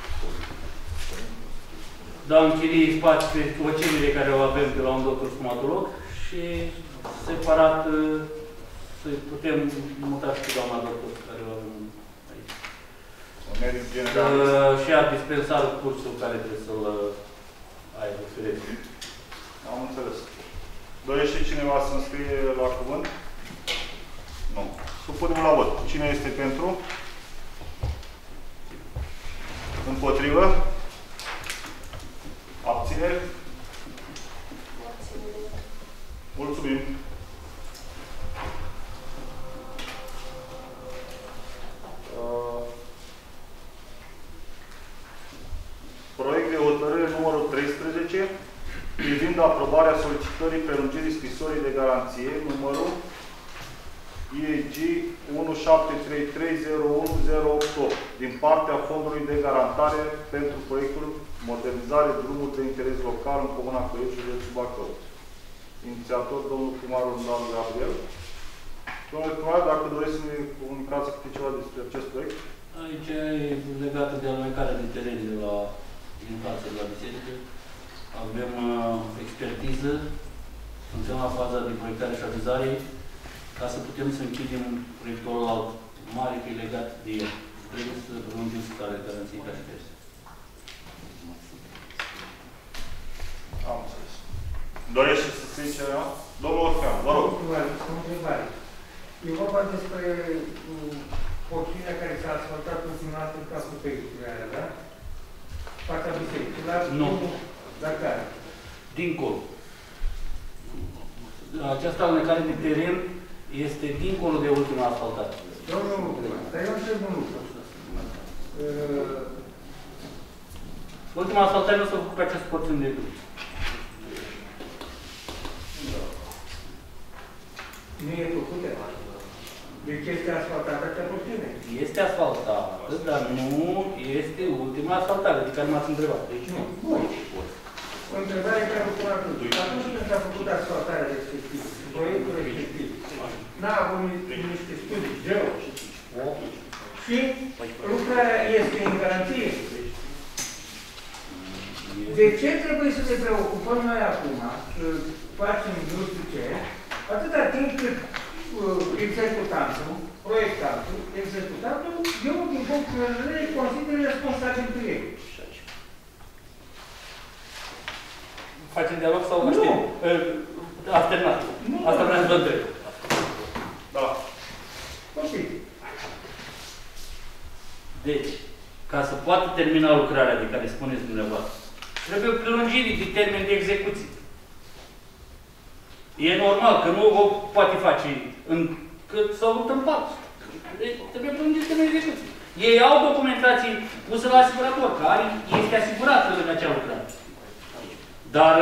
da în chirii spații pe ocenile care o avem de la un doctor stomatolog și separat uh, să putem muta și pe doamna doctor care o avem aici. Medic general. Uh, și a dispensarul cursul care trebuie să-l uh, ai referit. Am înțeles. Dorește cineva să-mi scrie la cuvânt? Nu. Supunem la vot. Cine este pentru? Împotrivă? Abțineri? Mulțumim. Uh, proiect de hotărâre numărul treisprezece privind aprobarea solicitării prelungirii scrisorii de garanție numărul I E G unu șapte trei trei zero unu zero opt opt din partea Fondului de Garantare pentru proiectul Modernizare Drumuri de Interes Local în Comuna Căiut, județul Bacău. Inițiator, domnul primarul Rândaru Gabriel. Domnule primar, dacă doriți să ne comunicați câte ceva despre acest proiect? Aici e legată de alunecarea de teren de la din față de la biserică. Avem uh, expertiză, suntem la faza de proiectare și avizare, ca să putem să închidem proiectul alt mare că e legat de el. Trebuie să prelungim starea garanției ca și peste. Am înțeles. Dorește să scrie ceva? Domnul Orfean, vă rog. O întrebare. E vorba despre porțiunea care s-a asfaltat ultima dată în casul peicului aia, da? Partea bisericii. Nu. La care? Dincolo. Această alunecare de teren este dincolo de ultima asfaltare. Domnul, dar eu întreb un lucru. Ultima asfaltare nu s-a făcut pe această porțiune de drum. Nu e făcută? Deci este asfaltată acea porțiune? Este asfaltată, dar nu este ultima asfaltare de care m-ați întrebat. Deci nu. Bun. O întrebare pentru curatul. Atunci când s-a făcut asfaltarea respectivă, proiectul respectiv, n-a avut niște studii zero. Și lucrarea este în garanție. De ce trebuie să ne preocupăm noi acum, să facem nu știu ce, atâta timp cât uh, executantul, proiectantul, executantul, eu, din punctul de vedere, consider responsabil cu ei. Facem dialog sau nu știm? Ați terminat. Nu. Asta vreau să vă întreb. Da. Ok. Deci, ca să poată termina lucrarea de care spuneți dumneavoastră, trebuie o prelungire de termen de execuție. E normal că nu o poate face încât să o luptă în pat. Deci, trebuie prelungit termenul de execuție. Ei au documentații pusă la asigurator, care este asigurată în acea lucrare. Dar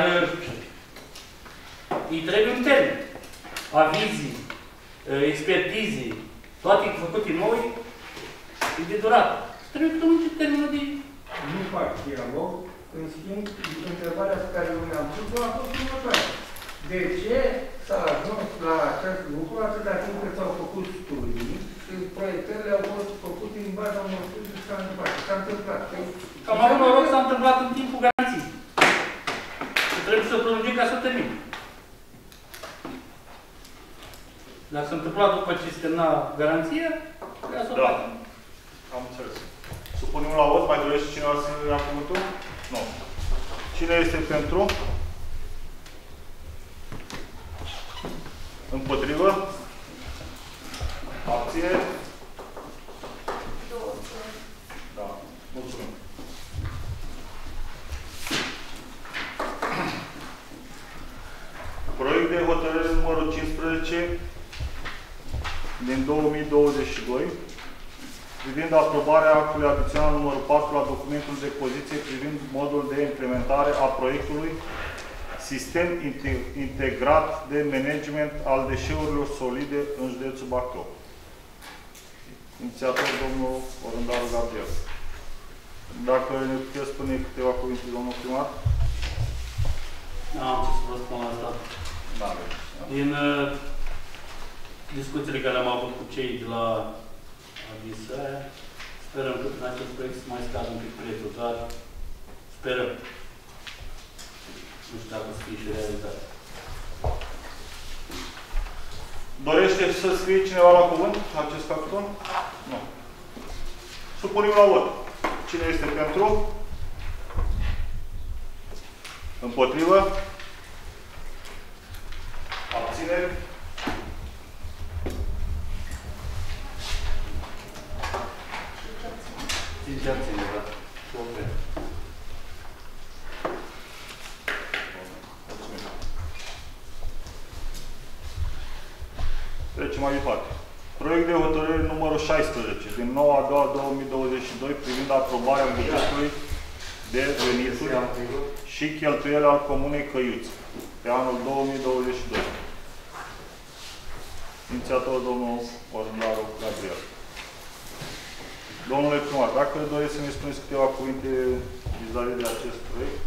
îi trebuie un termen. Avizii, expertizii, toate făcute noi, e de durată. Trebuie prelungit termenul de... Nu fac dialog În schimb, întrebarea pe care eu mi-am pus-o a fost următoarea. De ce s-a ajuns la acest lucru atâta timp cât s-au făcut studii și proiectările au fost făcute în baza unor studii și s-a întâmplat? S-a întâmplat. Cam avut noroc s-a întâmplat în timpul garanției. Și trebuie să prelungim ca să termin. Dacă s-a întâmplat după ce se termina garanția, trebuia să o Da. facem. Am înțeles. Supunem la vot. Mai dorește cineva să ia cuvântul? Nu. Cine este pentru? Împotrivă? Abține? Da. Mulțumim. Proiect de hotărâre numărul cincisprezece din două mii douăzeci și doi privind aprobarea actului adițional numărul patru la documentul de poziție privind modul de implementare a proiectului Sistem Integrat de Management al Deșeurilor Solide în județul Bacău. Inițiator domnul Orândaru Gabriel. Dacă ne puteți spune câteva cuvinte, domnul primar? Nu am ce să vă spun la asta. Da. Din uh, discuțiile care am avut cu cei de la Avisa, sperăm că în acest proiect să mai scadă un pic prețul, dar sperăm. Nu știu dacă să fie și realizat. Dorește să scrie cineva la cuvânt acest capitol? Nu. Supunem la vot. Cine este pentru? Împotrivă? Abțineri? cinci abțineri, da. Ok. Trecem mai departe. Proiect de hotărâre numărul șaisprezece din nouă a doua două mii douăzeci și doi privind aprobarea bugetului de venituri și cheltuieli al Comunei Căiuți pe anul două mii douăzeci și doi. Inițiator domnul Orândaru Gabriel. Domnule primar, dacă doriți să ne spuneți câteva cuvinte vis-a-vis de acest proiect.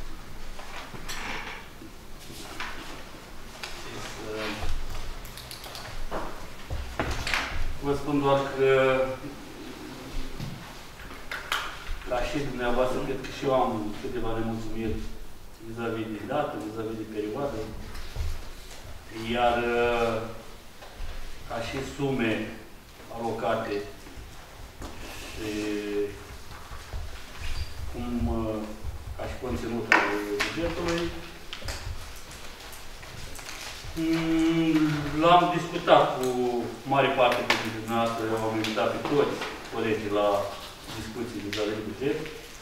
Vă spun doar că ca și dumneavoastră, cred că și eu am câteva nemulțumiri vis-a-vis de dată, vis-a-vis de perioadă. Iar ca și sume alocate și cum ca și conținut al bugetului, l-am discutat cu mare parte dintre dumneavoastră, am invitat pe toți colegii la discuții vis-a-vis de buget.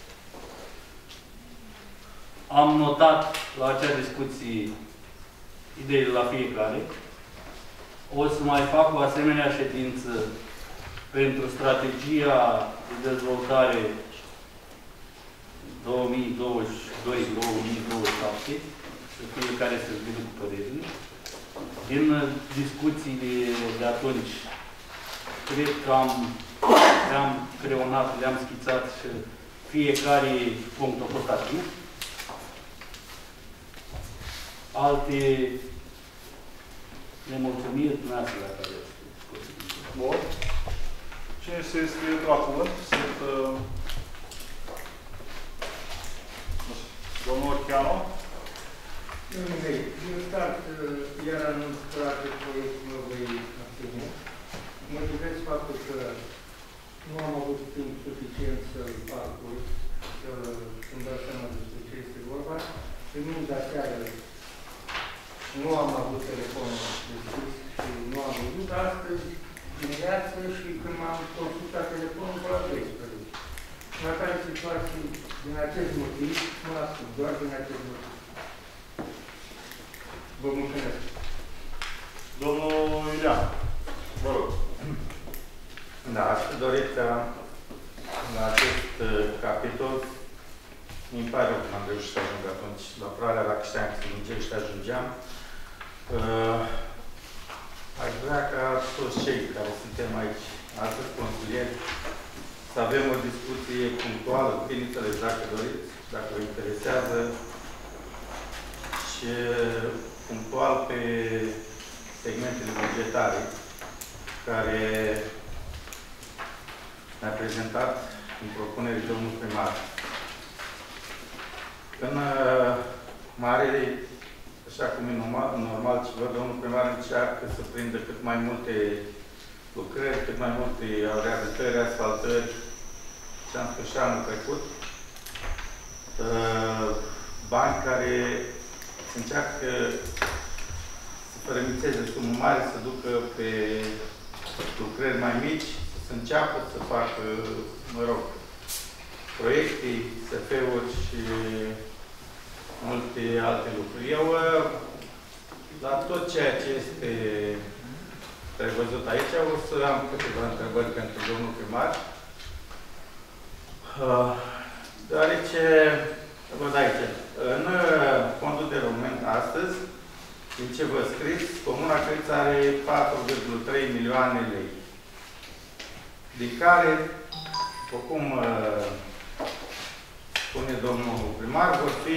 Am notat la acea discuție ideile la fiecare. O să mai fac o asemenea ședință pentru strategia de dezvoltare două mii douăzeci și doi - două mii douăzeci și șapte, să fiecare să-și vină cu părerile. Din discuțiile de atunci, cred că am le-am creonat, le-am schițat și fiecare punct a fost atent. Alte nemulțumiri dumneavoastră la care Bun. Cine se scrie la cuvânt? Sunt uh, domnul Orcheanu. Din start, iar anunț că acest proiect nu voi abține. Motivez faptul că nu am avut timp suficient să-l parcurg, să-mi dau seama despre ce este vorba. Primind de aseară, nu am avut telefonul deschis și nu am văzut. Astăzi, dimineață și când m-am consultat telefonul pe la doisprezece. În care situații, din acest motiv, nu l-a spus, doar din acest motiv. Vă mulțumesc. Domnul Iulian, vă rog. Da, aș fi dorit ca la acest uh, capitol, îmi pare rău că n-am reușit să ajung atunci la prarea, dacă știam că din ce și ajungeam. Uh, aș vrea ca toți cei care suntem aici, atât consilieri, să avem o discuție punctuală, bineînțeles, dacă doriți, dacă vă interesează, și punctual pe segmentele bugetare care ne-a prezentat în propunere domnul primar. În mare, așa cum e normal, normal și văd, domnul primar încearcă să prindă cât mai multe lucrări, cât mai multe reabilitări, asfaltări, ce am spus și anul trecut. Bani care se încearcă să fărămițeze sumă mare, să ducă pe lucrări mai mici, să înceapă să facă, mă rog, proiecte, S F-uri și multe alte lucruri. Eu, la tot ceea ce este prevăzut aici, o să am câteva întrebări pentru domnul primar, deoarece, văd aici, în fondul de român astăzi, din ce vă scriți, Comuna Crăița are patru virgulă trei milioane lei, de care, după cum spune domnul primar, vor fi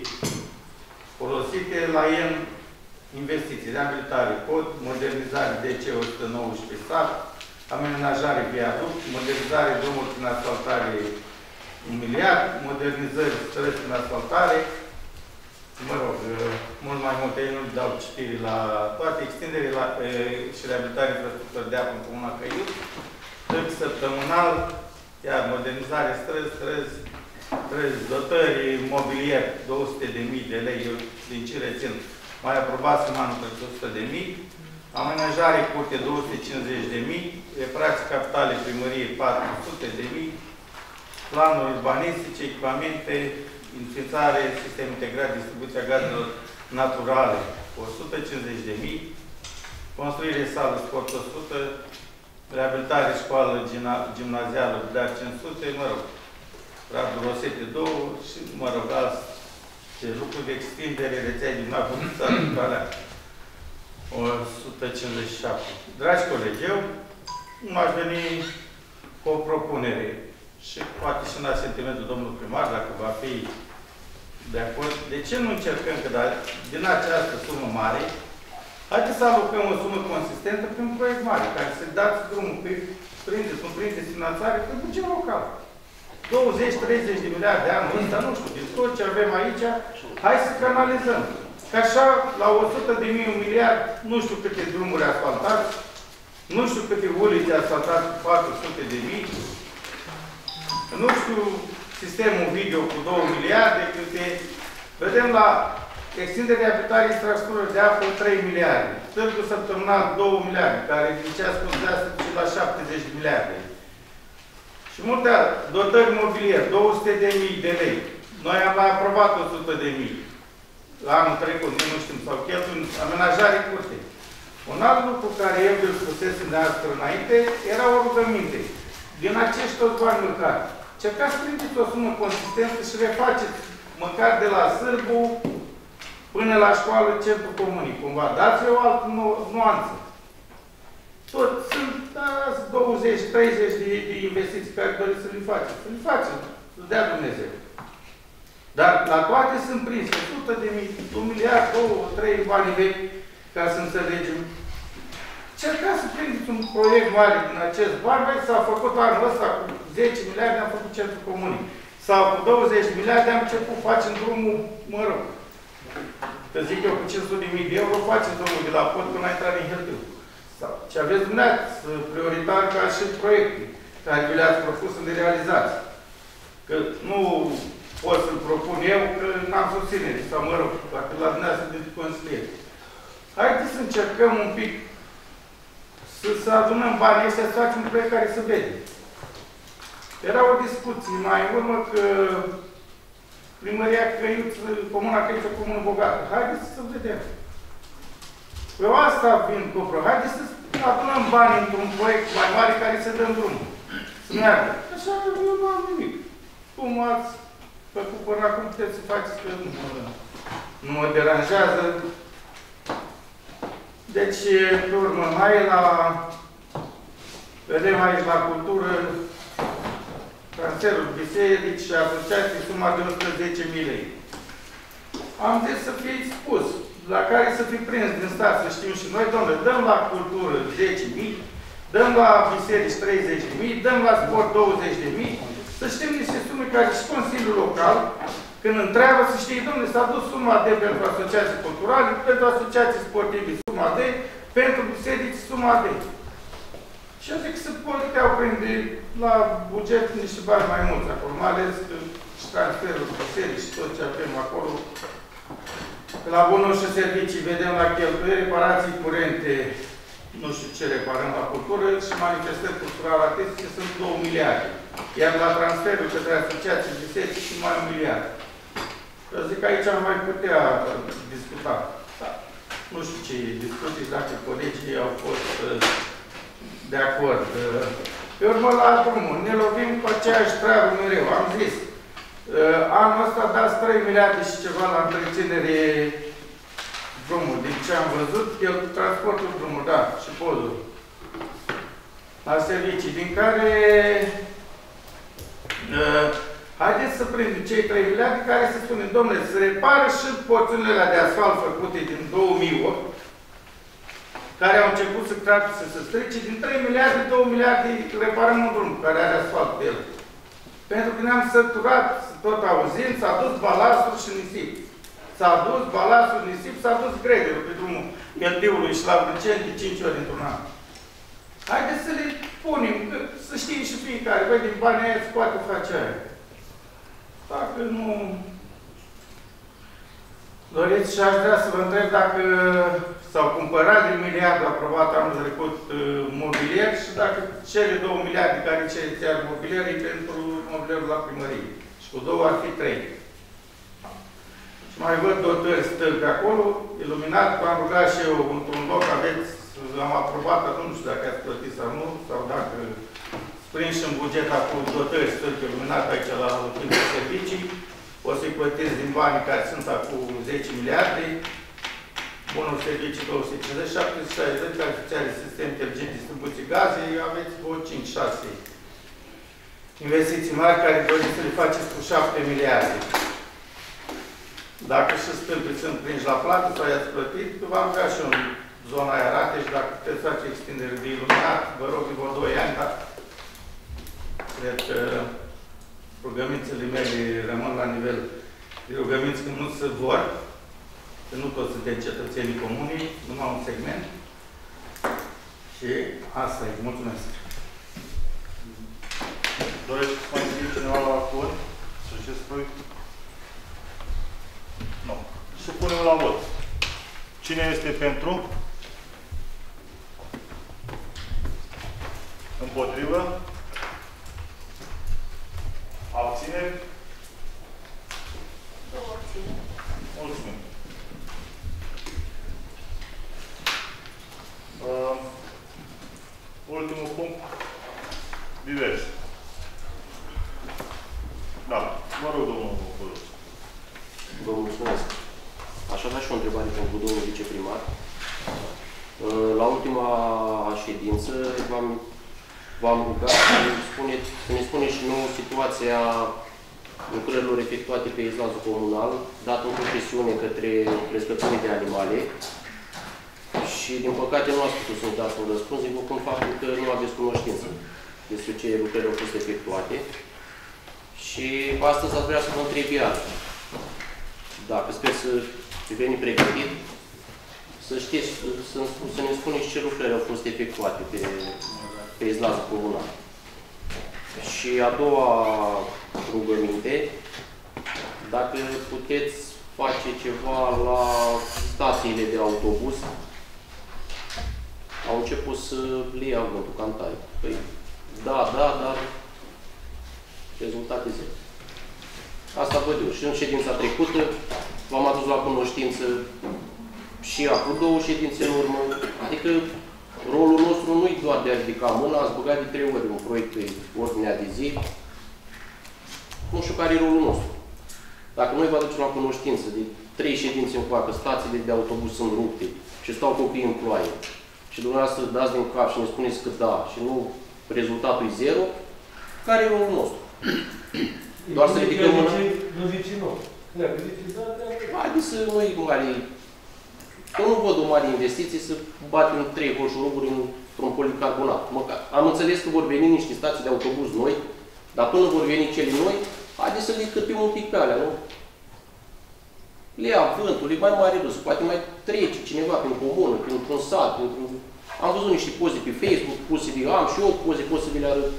folosite la el investiții, reabilitare, pod, modernizare D C o sută nouăsprezece sat, amenajare viaduct, modernizare drumuri prin asfaltare un miliard, modernizări străzi prin asfaltare, mă rog, mult mai multe, ei nu dau citiri la toate, extindere la, e, și reabilitare infrastructură de apă în Comuna Căiuț, târg săptămânal, iar modernizare străzi, străzi, străzi, dotări mobilier, două sute de mii de lei, eu din ce rețin, mai aprobați în anul trecut o sută de mii, amenajare curte două sute cincizeci de mii, reparații capitale primărie patru sute de mii, planuri urbanistice, echipamente, înființare, sistem integrat, distribuția gazelor naturale o sută cincizeci de mii, construire sală sport o sută, reabilitare școală gimnazială de cinci sute, mă rog, Radu Rosete două și, mă rog, alte lucruri de extindere, rețea gimnazială, o sută cincizeci și șapte. Dragi colegi, eu nu aș veni cu o propunere și poate și în asentimentul domnului primar, dacă va fi de acord. De ce nu încercăm că din această sumă mare, haideți să alocăm o sumă consistentă pe un proiect mare, care să dați drumul, prindeți, nu prindeți finanțare pe buget local. douăzeci treizeci de miliarde de anul ăsta, nu știu, din tot ce avem aici, hai să canalizăm. Că așa, la o sută de mii, un miliard, nu știu câte drumuri asfaltați, nu știu câte ulițe asfaltați cu patru sute de mii, nu știu sistemul video cu două miliarde, câte... Vedem la extindere reabilitare infrastructură de apă trei miliarde, târgul săptămânal două miliarde, care ce a spus de asta duce la șaptezeci de miliarde. Și multe dotări mobilier, două sute de mii de lei. Noi am mai aprobat o sută de mii. La anul trecut, nu știm, sau cheltuieli, amenajare curte. Un alt lucru care eu îl spusesem de astăzi înainte, era o rugăminte. Din acești toți bani măcar, cercați să prindeți o sumă consistentă și refaceți, măcar de la Sârbu până la școală centru comunii, cumva. Dați-o o altă nu nuanță. Tot sunt da, douăzeci treizeci de, de investiții care doriți să le faceți. Să le faceți, să dea Dumnezeu. Dar la toate sunt prinse o sută de mii, un miliard, două, trei bani vechi, ca să înțelegem. Cercați să prindeți un proiect mare din acest bani, s-a făcut anul ăsta cu zece miliarde, am făcut centru comunii. Sau cu douăzeci de miliarde am început, facem drumul, mă rog, că zic eu, cu cinci sute de mii de euro, facem drumul de la pod până la intrare în Hârtiu. Ce aveți dumneavoastră prioritar ca și proiecte care vi le-ați propus să le realizați. Că nu pot să-l propun eu, că n-am susținere, sau mă rog, dacă la dumneavoastră de consiliere. Haideți să încercăm un pic să, să adunăm banii ăștia, să facem un proiect care să vede. Era o discuție mai în urmă că primăria Căiuț, Comuna Căiuț, o comună bogată. Haideți să vedem. Eu asta vin cu pro. Haideți să adunăm bani într-un proiect mai mare care să dăm drumul. Să meargă. Așa eu nu am nimic. Cum ați făcut până acum, puteți să faceți că nu, nu mă deranjează. Deci, pe urmă, mai la... Vedem aici la cultură transferul biserici și asociații suma de o sută zece mii lei. Am zis să fie spus, la care să fi prins din stat, să știm și noi, domnule, dăm la cultură zece mii, dăm la biserici treizeci de mii, dăm la sport douăzeci de mii, să știm niște sume care și Consiliul Local, când întreabă, să știe, domnule, s-a dus suma de pentru asociații culturale, pentru asociații sportive suma de, pentru biserici suma de. Și eu zic că se puteau prinde la buget niște bani mai mulți acolo, mai ales că și transferul biserici și tot ce avem acolo. La bunuri și servicii vedem la cheltuieli, reparații curente, nu știu ce reparăm la cultură și manifestări culturale artistice sunt două miliarde. Iar la transferul către asociații biserici și mai un miliard. Eu zic că aici am mai putea discuta. Da. Nu știu ce discuții, dacă colegii au fost uh, de acord. Uh, pe urmă la drumul, ne lovim cu aceeași treabă mereu. Am zis, uh, anul ăsta dați trei miliarde și ceva la întreținere drumul. Din ce am văzut, eu transportul drumul, da, și podul. La servicii, din care uh, haideți să prindem cei trei miliarde care se spune, domnule, se repară și porțiunile de asfalt făcute din două mii opt, care au început să crape, să se strice, din trei miliarde, două miliarde reparăm un drum care are asfalt pe el. Pentru că ne-am săturat, tot auzim, s-a dus balastul și nisip. S-a dus balastul, nisip, s-a dus grederul pe drumul Gheldiului și la Vâlceni de cinci ori într-un an. Haideți să le punem, să știe și fiecare, băi, din banii aia se poate face aia. Dacă nu doriți, și aș vrea să vă întreb dacă s-au cumpărat din miliardul aprobat anul trecut mobilier și dacă cele două miliarde care cereți iar mobilier e pentru mobilierul la primărie. Și cu două ar fi trei. Și mai văd dotări stâlpi acolo, iluminat, v-am rugat și eu într-un loc, aveți, am aprobat, nu știu dacă ați plătit sau nu, sau dacă prins în buget acum dotări stâlpi iluminat aici la locuințe servicii, o să-i plătesc din banii care sunt acum zece miliarde, bunul servicii două sute cincizeci, șapte sute șaizeci, calificare sistem inteligent distribuție gaze, aveți vreo cinci șase investiții mari care doriți să le faceți cu șapte miliarde. Dacă și stâlpii sunt prinși la plată sau i-ați plătit, v-am vrea și eu în zona aia rate și dacă puteți face extindere de iluminat, vă rog, vreo doi ani, dar cred că rugămințele mele rămân la nivel de rugăminți când nu se vor, că nu toți suntem cetățenii comunii, numai un segment. Și asta e. Mulțumesc. Dorește să mai scrie cineva la acord? Să acest proiect? Nu. Supunem la vot. Cine este pentru? Împotrivă? Abțineri? Două abțineri. Mulțumim. Uh, ultimul punct. Divers. Da. Mă rog, domnul Băluț. Vă mulțumesc. Aș avea și o întrebare pentru domnul viceprimar. La ultima ședință v-am rugat să ne spuneți, să ne spuneți și nouă situația lucrărilor efectuate pe izlazul comunal, dat în concesiune către prescăpării de animale. Și, din păcate, nu ați putut să-mi dați un răspuns, invocând faptul că nu aveți cunoștință despre ce lucrări au fost efectuate. Și astăzi aș vrea să vă întreb iar, dacă sper să veni pregătit, să știți, să, să ne spuneți ce lucrări au fost efectuate pe, pe izlazul comunal. Și a doua rugăminte, dacă puteți face ceva la stațiile de autobuz, au început să le iau vântul cantai. Păi, da, da, dar rezultate zero. Asta văd eu. Și în ședința trecută v-am adus la cunoștință și acum două ședințe în urmă. Adică rolul nostru nu-i doar de a ridica mâna, ați băgat de trei ori un proiect pe ordinea de zi. Nu știu care e rolul nostru. Dacă noi vă aducem la cunoștință de trei ședințe în facă, stațiile de autobuz sunt rupte și stau copiii în ploaie și dumneavoastră dați din cap și ne spuneți că da și nu rezultatul e zero, care e rolul nostru? Doar să ridicăm mâna? Nu zice nu. Dacă zice da, da. Haideți să nu-i mare... Că nu văd o mare investiție să batem trei hoșuruburi într-un policarbonat. Măcar. Am înțeles că vor veni niște stații de autobuz noi, dar până vor veni cele noi, haideți să le cârpim un pic pe alea, nu? Le ia vântul, e mai mare dus, poate mai trece cineva prin comună, printr-un sat, printr-un... Am văzut niște poze pe Facebook, puse de... Am și eu poze, pot să vi le arăt.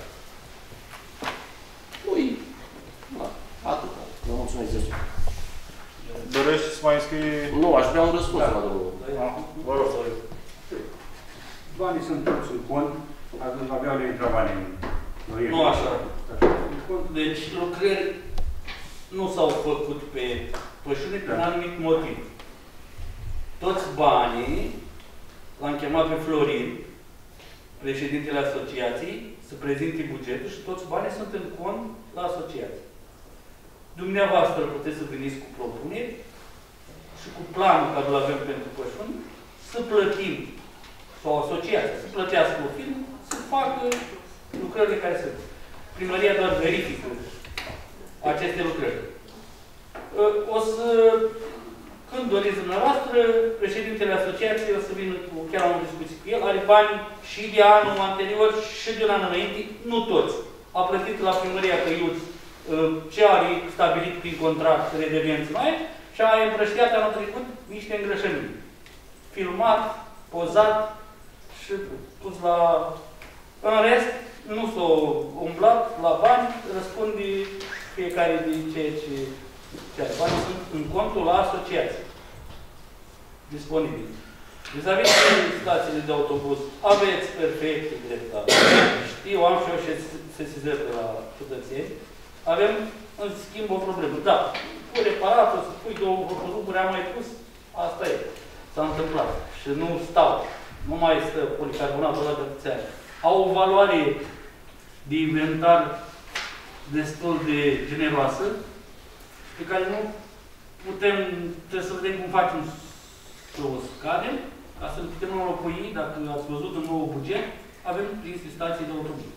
Ui, atât. Vă mulțumesc de asta. Dorește să mai înscrie... Nu, aș vrea un răspuns, da. La domnul. Vă rog. Banii sunt toți în cont, atunci aveau de intra banii în... Nu așa. Deci lucrări nu s-au făcut pe pășune pe un anumit motiv. Toți banii, l-am chemat pe Florin, președintele asociației, să prezinte bugetul și toți banii sunt în cont la asociație. Dumneavoastră puteți să veniți cu propuneri și cu planul care îl avem pentru pășuni, să plătim, sau asociația, să plătească o firmă, să facă lucrările care sunt. Primăria doar verifică aceste lucrări. O să, când doriți dumneavoastră, președintele asociației o să vină cu, chiar am o discuție cu el, are bani și de anul anterior și de un an înainte, nu toți. A plătit la primăria Căiuți ce are stabilit prin contract redevenți noi și a împrăștiat anul trecut niște îngrășăminte. Filmat, pozat și pus la... În rest, nu s-a umblat la bani, răspunde fiecare din ceea ce, ce are. Banii sunt în contul la asociație. Disponibil. Vis-a-vis de stațiile de autobuz, aveți perfect dreptate. Știu, am și eu și sesizări de la cetățeni. Avem, în schimb, o problemă. Da, cu reparatul, să pui două ruburi, am mai pus, asta e. S-a întâmplat. Și nu stau. Nu mai stă policarbonatul ăla de atâția ani. Au o valoare de inventar destul de generoasă, pe care nu putem, trebuie să vedem cum facem să o scadem, ca să putem înlocui, dacă ați văzut în nou buget, avem prinse stații de autobuz.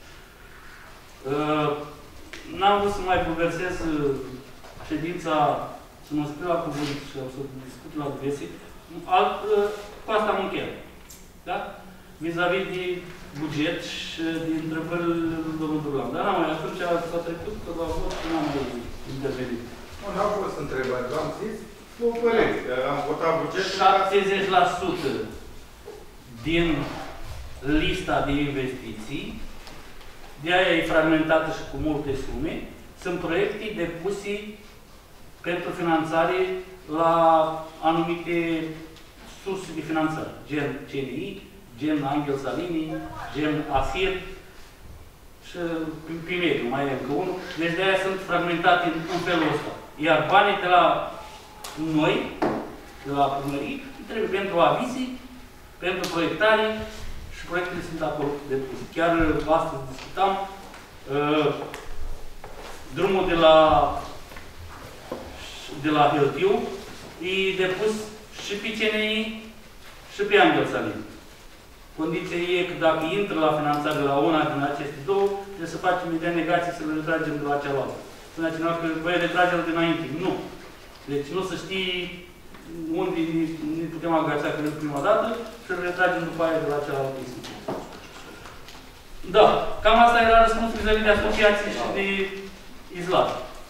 Uh, N-am vrut să mai bulversez ședința, să mă scriu la cuvânt și să discut la diverse. Alt, cu asta am încheiat. Da? Vis-a-vis de buget și de întrebările domnul Duran. Dar n-am mai, atunci s-a trecut, că la vot nu am mai intervenit. Nu, n-au fost întrebări, v-am zis cu păreri. Am votat bugetul. șaptezeci la sută din lista de investiții, de aia e fragmentată și cu multe sume, sunt proiecte depuse pentru finanțare la anumite surse de finanțare, gen C N I, gen Angel Salini, gen AFIR și pe mediu mai e încă unul. Deci de aia sunt fragmentate în, în felul ăsta. Iar banii de la noi, de la primării, trebuie pentru avizii, pentru proiectare, și proiectele sunt acolo depuse. Chiar astăzi discutam uh, drumul de la de la Hârtiu e depus și pe C N I și pe Angel Salin. Condiția e că dacă intră la finanțare la una din aceste două, trebuie să facem de negații să le retragem de la cealaltă. Spunea cineva că voi retrageți dinainte. Nu. Deci nu să știi unde ne putem agața că prima dată și îl retragem după aia de la cealaltă instituție. Da, cam asta era răspunsul vis-a-vis de asociații și de izlat.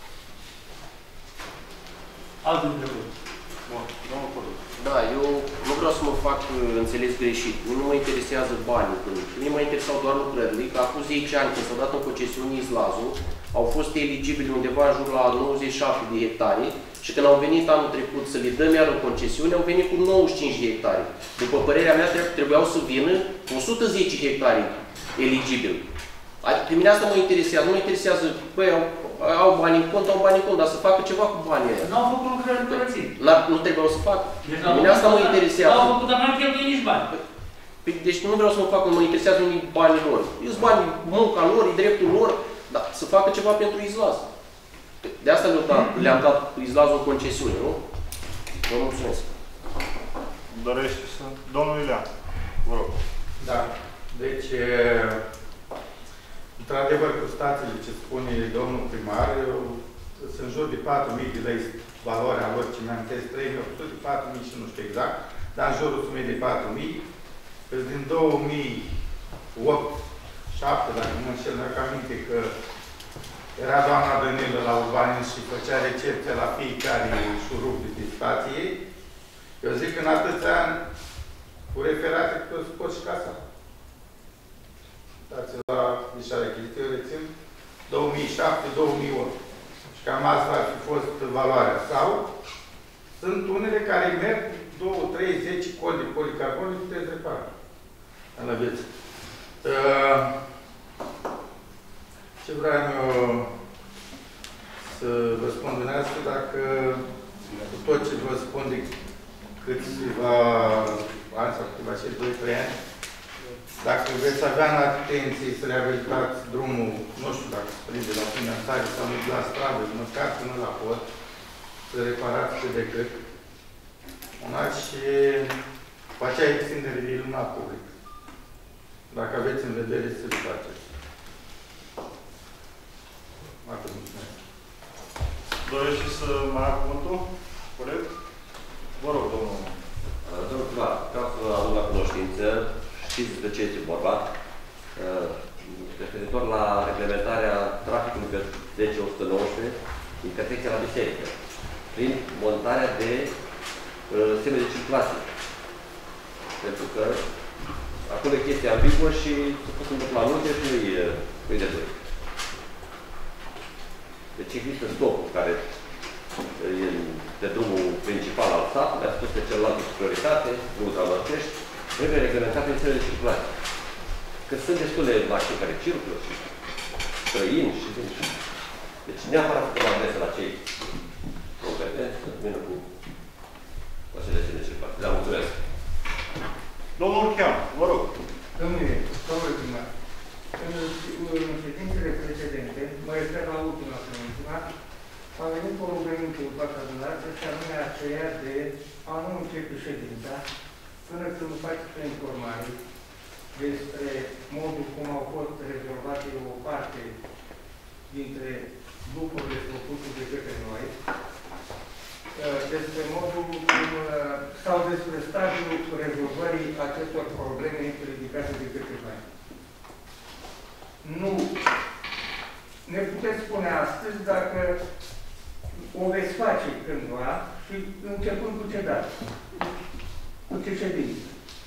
Alte întrebări. Da, eu nu vreau să mă fac înțeles greșit. Nu mă interesează banii. Mie mă interesau doar lucrările. Că acum zece ani, când s-au dat în concesiune Izlazul, au fost eligibili undeva în jur la nouăzeci și șapte de hectare și când au venit anul trecut să le dăm iar în concesiune, au venit cu nouăzeci și cinci de hectare. După părerea mea, trebuiau să vină o sută zece hectare eligibili. Adică pe mine asta mă interesează. Nu mă interesează, băi, au, au bani în cont, au bani în cont, dar să facă ceva cu banii ăia. Nu au făcut lucrări de curățenie. Nu trebuiau să facă. Deci, pe mine asta mă interesează. Nu au făcut, dar nu au cheltuit nici bani. Deci nu vreau să mă fac, mă interesează nici banii lor. Îți banii, munca lor, e dreptul lor, dar să facă ceva pentru Izlaz. De asta le-am dat Izlazul în concesiune, nu? Vă mulțumesc. Dorește să... Domnul Ilean, vă rog. Da. Deci, într-adevăr, cu stațiile ce spune domnul primar, eu, sunt în jur de patru mii de lei valoarea lor, ce mi-am test, trei mii opt sute, patru mii și nu știu exact, dar în jurul sumei de patru mii, din două mii opt șapte, dacă nu mă înșel, mi-am aminte că era doamna Dănilă la urbanism și făcea recepția la fiecare șurub de stație. Eu zic că în atâția ani, cu referate, că o să pot și casa. Dați la fișarea chestii, eu rețin două mii șapte două mii opt. Și cam asta ar fi fost valoarea. Sau sunt unele care merg două, trei, zece coli de policarbon și puteți repara. La vieță. Uh, ce vreau eu să vă spun dumneavoastră, dacă cu tot ce vă spun de câțiva ani sau câteva și doi trei ani, dacă veți avea în atenție să reabilitați drumul, nu știu dacă se prinde la finanțare sau nu la stradă, măcar până la pod, să reparați cât de cât, una și facea extindere de iluminat public. Dacă aveți în vedere să le faceți. Atât, mulțumesc. Dorește să mai ia cuvântul? Corect? Vă rog, domnul. Domnul primar, vreau să vă aduc la cunoștință, știți despre ce este vorba, referitor la reglementarea traficului pe zece o sută nouăsprezece, intersecția la biserică, prin montarea de semne de circulație. Pentru că acolo e chestia ambiguă și se pot întâmpla multe și nu-i de doi. Deci există stopul care e pe drumul principal al satului, a spus pe celălalt cu prioritate, nu ultramărțești, trebuie reglementate în semne de circulație. Că sunt destule mașini care circulă și străini și sunt. Deci neapărat să mă adresă la cei competenți, să vină cu acele semne de circulație. Da, mulțumesc. Domnul Cheam, vă rog. Domnule, domnule primar, în ședințele precedente, mă refer la ultima pronunția, a venit o rugăminte în fața dumneavoastră și anume aceea de a nu începe ședința până când nu faceți o informare despre modul cum au fost rezolvate o parte dintre lucrurile făcute de către noi, despre modul cum, sau despre stadiul rezolvării acestor probleme ridicate de către noi. Nu ne puteți spune astăzi dacă o veți face cândva și începând cu ce dată, cu ce ședință.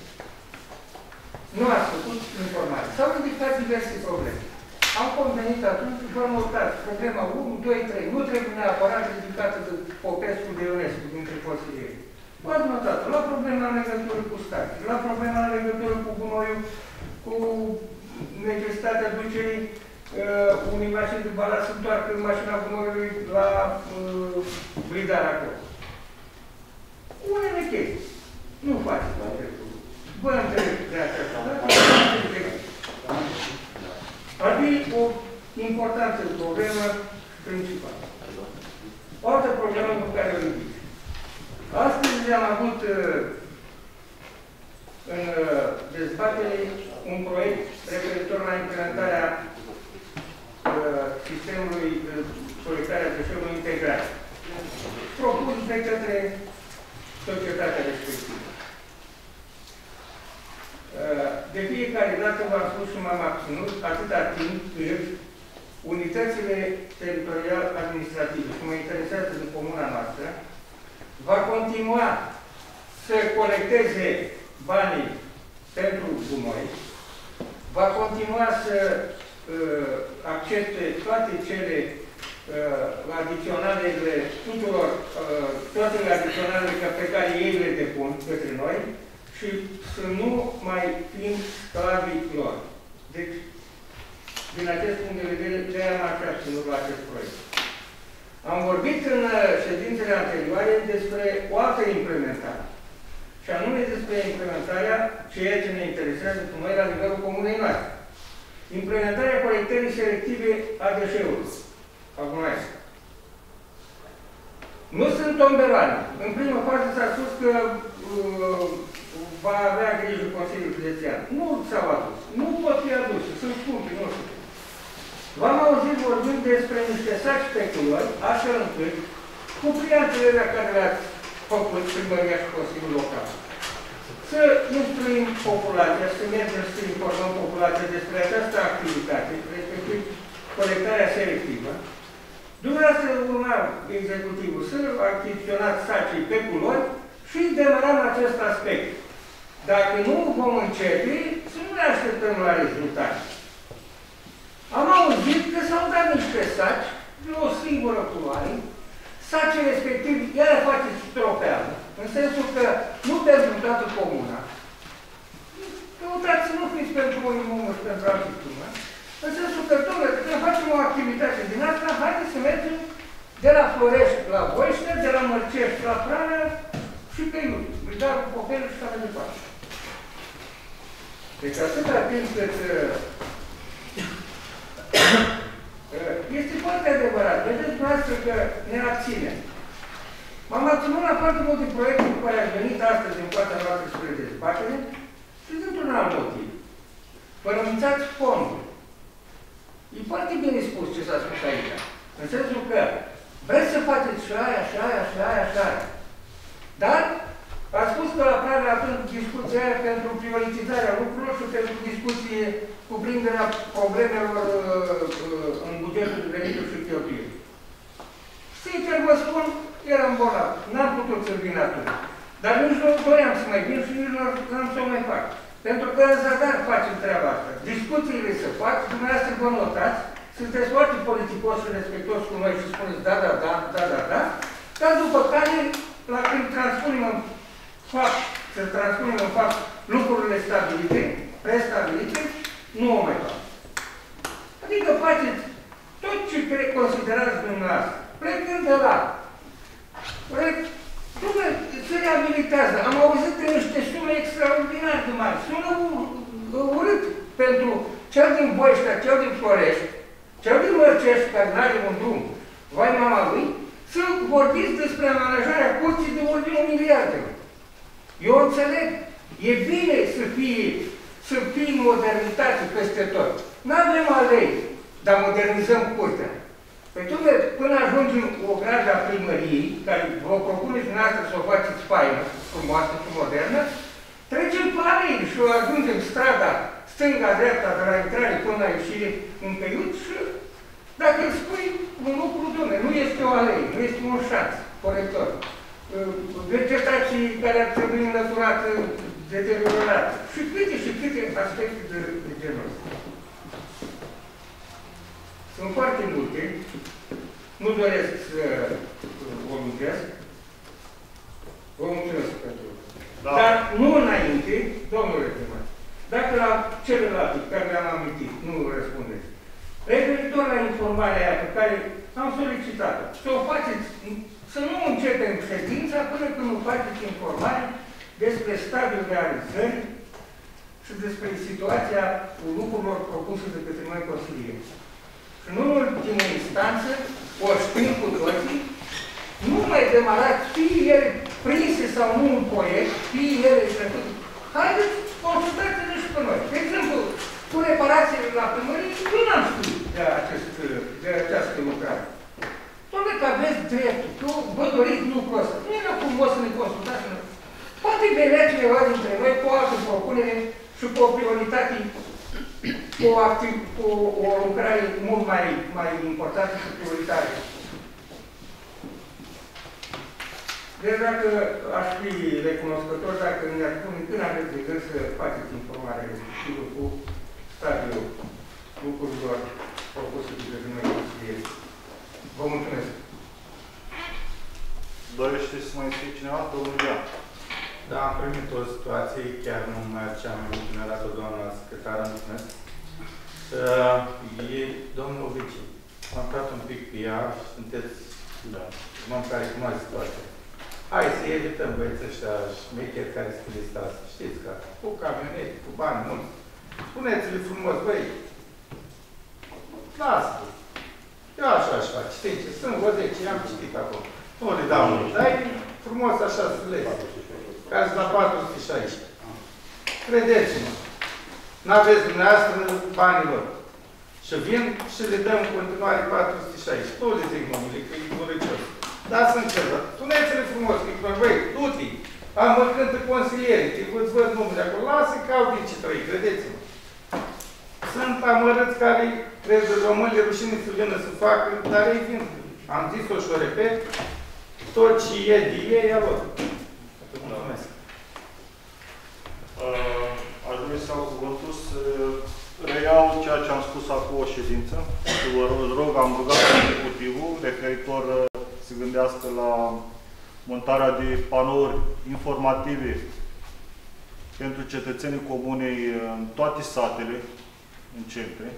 Nu ați făcut informare. S-au ridicat diverse probleme. Am convenit atunci și vă notați problema unu, doi, trei. Nu trebuie neapărat ridicată de Popescu de Ionescu dintre consilieri. V-ați notat la problema în legătură cu stații, la problema în legătură cu gunoiul, cu necesitatea ducerii uh, unei mașini de balast să întoarcă mașina gunoiului la uh, bridarea acolo. Unele chestii. Nu faceți acest lucru. Vă întreb de aceasta, dar ar fi o importantă problemă principală. O altă problemă cu care o ridic. Astăzi am avut în dezbatere un proiect referitor la implementarea sistemului colectarea deșeurilor integrat, propus de către societatea respectivă. De fiecare dată v-am spus și m-am abținut atâta timp cât unitățile teritorial-administrative, și mă interesează de comuna noastră, va continua să colecteze banii pentru gunoi, va continua să uh, accepte toate cele uh, adiționalele tuturor, uh, toate adiționalele pe care ei le depun către noi, și să nu mai fim sclavii lor. Deci, din acest punct de vedere, de-aia m-aș abținut la acest proiect. Am vorbit în ședințele anterioare despre o altă implementare. Și anume despre implementarea ceea ce ne interesează cu noi la nivelul comunei noastre. Implementarea colectării selective a deșeurilor. A gunoaielor. Nu sunt tomberoane. În primă fază s-a spus că uh, va avea grijă Consiliul Județean. Nu s-au adus. Nu pot fi aduse. Sunt scumpi, nu știu. V-am auzit vorbind despre niște saci pe culori, astfel încât, cu pliantele la care le-ați făcut primăria și Consiliul Local, să instruim populația, să mergem să informăm populația despre această activitate, respectiv colectarea selectivă. Dumneavoastră urma executivul să achiziționați sacii pe culori și demarăm acest aspect. Dacă nu vom începe, să nu ne așteptăm la rezultate. Am auzit că s-au dat niște saci de o singură culoare. Sacii respectiv, ele face stropeală, în sensul că nu pentru toată comuna. Căutați să nu fiți pentru unul și pentru altul. În sensul că, domnule, când facem o activitate din asta, haideți să mergem de la Florești la Voiște, de la Mărcești la Prană și pe Iubi. Îi dau cu copilul și așa de departe. Deci atâta timp cât este foarte adevărat. Vedeți dumneavoastră că ne abținem. M-am abținut la foarte multe proiecte cu care ați venit astăzi în fața noastră spre dezbatere și dintr-un alt motiv. Vă rămânțați fondul. E foarte bine spus ce s-a spus aici. În sensul că vreți să faceți și aia, și aia, și aia, și aia. Dar ați spus că la Prană având discuția aia pentru prioritizarea lucrurilor și pentru discuție cu prinderea problemelor uh, în bugetul de venituri și cheltuieli. Sincer vă spun, eram bolnav. N-am putut să vin atunci. Dar nici nu doream să mai vin și nici nu am să o mai fac. Pentru că în zadar facem treaba asta. Discuțiile se fac, dumneavoastră vă notați, sunteți foarte politicos și respectos cu noi și spuneți da, da, da, da, da, da, dar după care, la când transpunem în fapt, să transpunem în fapt lucrurile stabilite, prestabilite, nu o mai fac. Adică faceți tot ce considerați dumneavoastră, plecând de la. Dom'le, se reabilitează. Am auzit de niște sume extraordinar de mari. Sună urât pentru cel din Boiștea, cel din Florești, cel din Mărcești, care n-are un drum, vai mama lui, să vorbiți despre amenajarea curții de ordinul miliardelor. Eu înțeleg. E bine să fie, să fie modernitate peste tot. N-avem alei, dar modernizăm curtea. Păi, dom'le, până ajungem o gradă a primăriei, care vă propuneți dumneavoastră să o faceți faină, frumoasă și modernă, trecem pe alei și ajungem strada stânga-dreapta de la intrare până la ieșire în Peiut și dacă îți spui un lucru, dom'le, nu este o alei, nu este un șanț corector. Vegetații care ar trebui înlăturată, deteriorată. Și câte și câte aspecte de, de genul ăsta. Sunt foarte multe, nu doresc să o lungesc. Vă mulțumesc pentru da. Dar nu înainte, domnule primar, dacă la celelalte care le-am amintit nu răspundeți, referitor la informarea aia pe care am solicitat-o, să o faceți, să nu începem ședința până când nu faceți informare despre stadiul realizării și despre situația lucrurilor propuse de către noi consilieri. Și nu în ultimă instanță, o știm cu toții, nu mai demarați, fie ele prinse sau nu un proiect, fie ele trecut. Haideți, consultați-ne și pe noi. De exemplu, cu reparațiile la primărie, nu n-am știut de, acest, de această lucrare. Doamne, că aveți dreptul, că vă doriți lucrul ăsta. Nu era frumos să ne consultați. Poate venea cineva dintre noi cu o altă propunere și cu o prioritate, cu o, activ, cu o lucrare mult mai, mai importantă și prioritară. Deci dacă aș fi recunoscător, dacă ne-ar spune când aveți de gând să faceți informarea respectivă cu stadiul lucrurilor propuse de către noi consilieri. Vă mulțumesc. Dorește să mai scrie cineva? Domnul Ioan. Da, am primit o situație, chiar nu mai ce am enumerat-o doamna secretară, mulțumesc. Uh, e domnul Vici. M-am dat un pic pe ea și sunteți da, om care cunoaște situația. Hai să evităm băieții ăștia șmecheri care sunt listați. Știți că cu camionete, cu bani mulți. Spuneți-le frumos, băi, lasă-te. Eu așa aș face, știi, sunt vreo zece, am citit acolo. Nu le dau mult, dar e frumos așa să le care sunt la patru sute șaisprezece. Credeți-mă, n-aveți dumneavoastră banilor. Și vin și le dăm în continuare patru sute șaizeci. Nu le zic numele, că e urăcios. Dar sunt ceva. Suneți-le frumos, că e băi, du-te. Am mă cântă consilierii, te văd, văd numele acolo. Lasă-i că au din ce trăi, credeți-mă. Sunt amărâți care cred că românile rușine să vină să facă, dar ei vin. Am zis-o și o repet, tot ce e de ei, a lor. Mulțumesc. Uh, aș dori să iau cuvântul să reiau ceea ce am spus acum o ședință. Să vă rog, am rugat executivul referitor să gândească la montarea de panouri informative pentru cetățenii comunei în toate satele, în centre.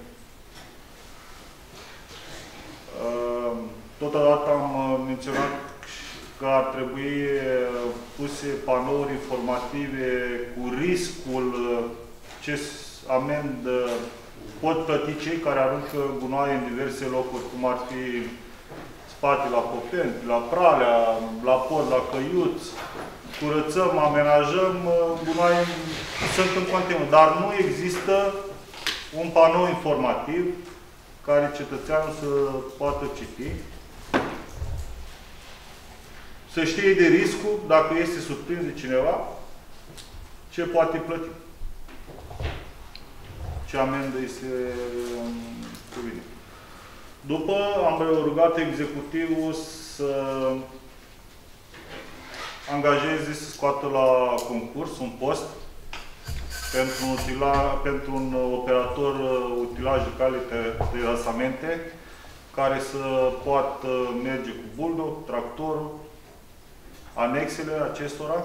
Totodată am menționat că ar trebui puse panouri informative cu riscul ce amendă pot plăti cei care aruncă gunoaie în diverse locuri, cum ar fi spate la Popeni, la Pralea, la pod, la Căiuț. Curățăm, amenajăm, gunoaie sunt în continuu, dar nu există un panou informativ care cetățeanul să poată citi, să știe de riscul, dacă este surprins de cineva, ce poate plăti. Ce amendă îi se cuvine. După, am rugat executivul să angajeze, să scoată la concurs un post pentru un, utila, pentru un operator utilaj de cale terasamente, care să poată merge cu buldul, tractorul, anexele acestora,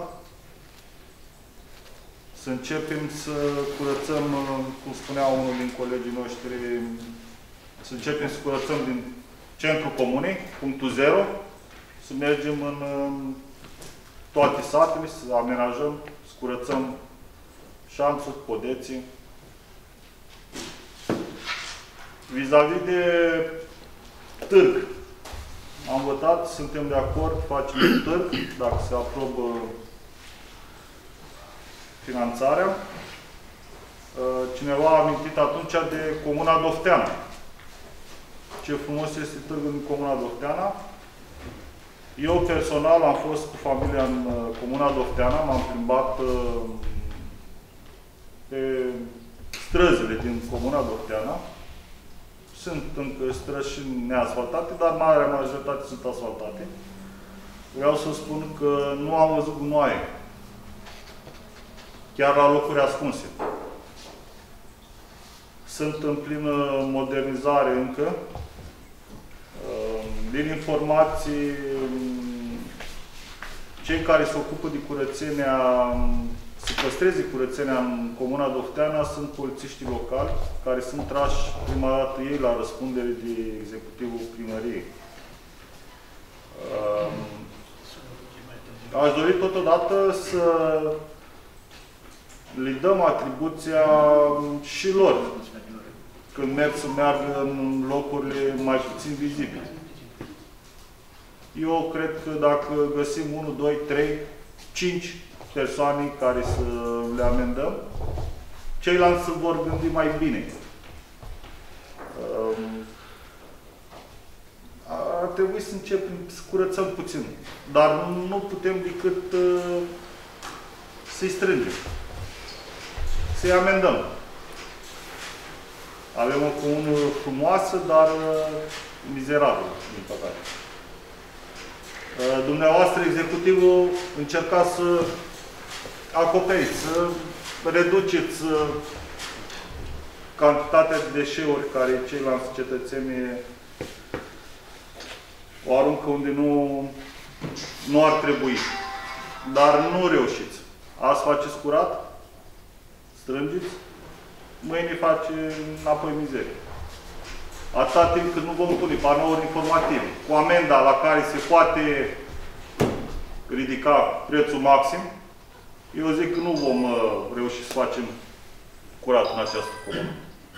să începem să curățăm, cum spunea unul din colegii noștri, să începem să curățăm din centrul comunei, punctul zero, să mergem în toate satele, să amenajăm, să curățăm șanțuri, podeții. Vis-a-vis de târg, am votat, suntem de acord, facem un târg, dacă se aprobă finanțarea. Cineva a amintit atunci de Comuna Dofteana. Ce frumos este târgul din Comuna Dofteana. Eu personal am fost cu familia în Comuna Dofteana, m-am plimbat pe străzile din Comuna Dofteana. Sunt încă străzi și neasfaltate, dar marea majoritate sunt asfaltate. Vreau să spun că nu am văzut gunoaie. Chiar la locuri ascunse. Sunt în plină modernizare încă. Din informații, cei care se ocupă de curățenia, să păstreze curățenia în Comuna Dofteana sunt polițiștii locali, care sunt trași prima dată ei la răspundere de executivul primăriei. Aș dori totodată să le dăm atribuția și lor, când merg să meargă în locurile mai puțin vizibile. Eu cred că dacă găsim unu, doi, trei, cinci persoane care să le amendăm, ceilalți se vor gândi mai bine. Ar trebui să începem să curățăm puțin. Dar nu putem decât să-i strângem. Să-i amendăm. Avem o comună frumoasă, dar mizerabilă, din păcate. Dumneavoastră, executivul, încercați să acoperiți, să reduceți cantitatea de deșeuri care ceilalți cetățeni o aruncă unde nu, nu ar trebui. Dar nu reușiți. Azi faceți curat, strângeți, mâine face înapoi mizerie. Atâta timp cât nu vom pune panouri informative cu amenda la care se poate ridica prețul maxim, eu zic că nu vom uh, reuși să facem curat în această comună.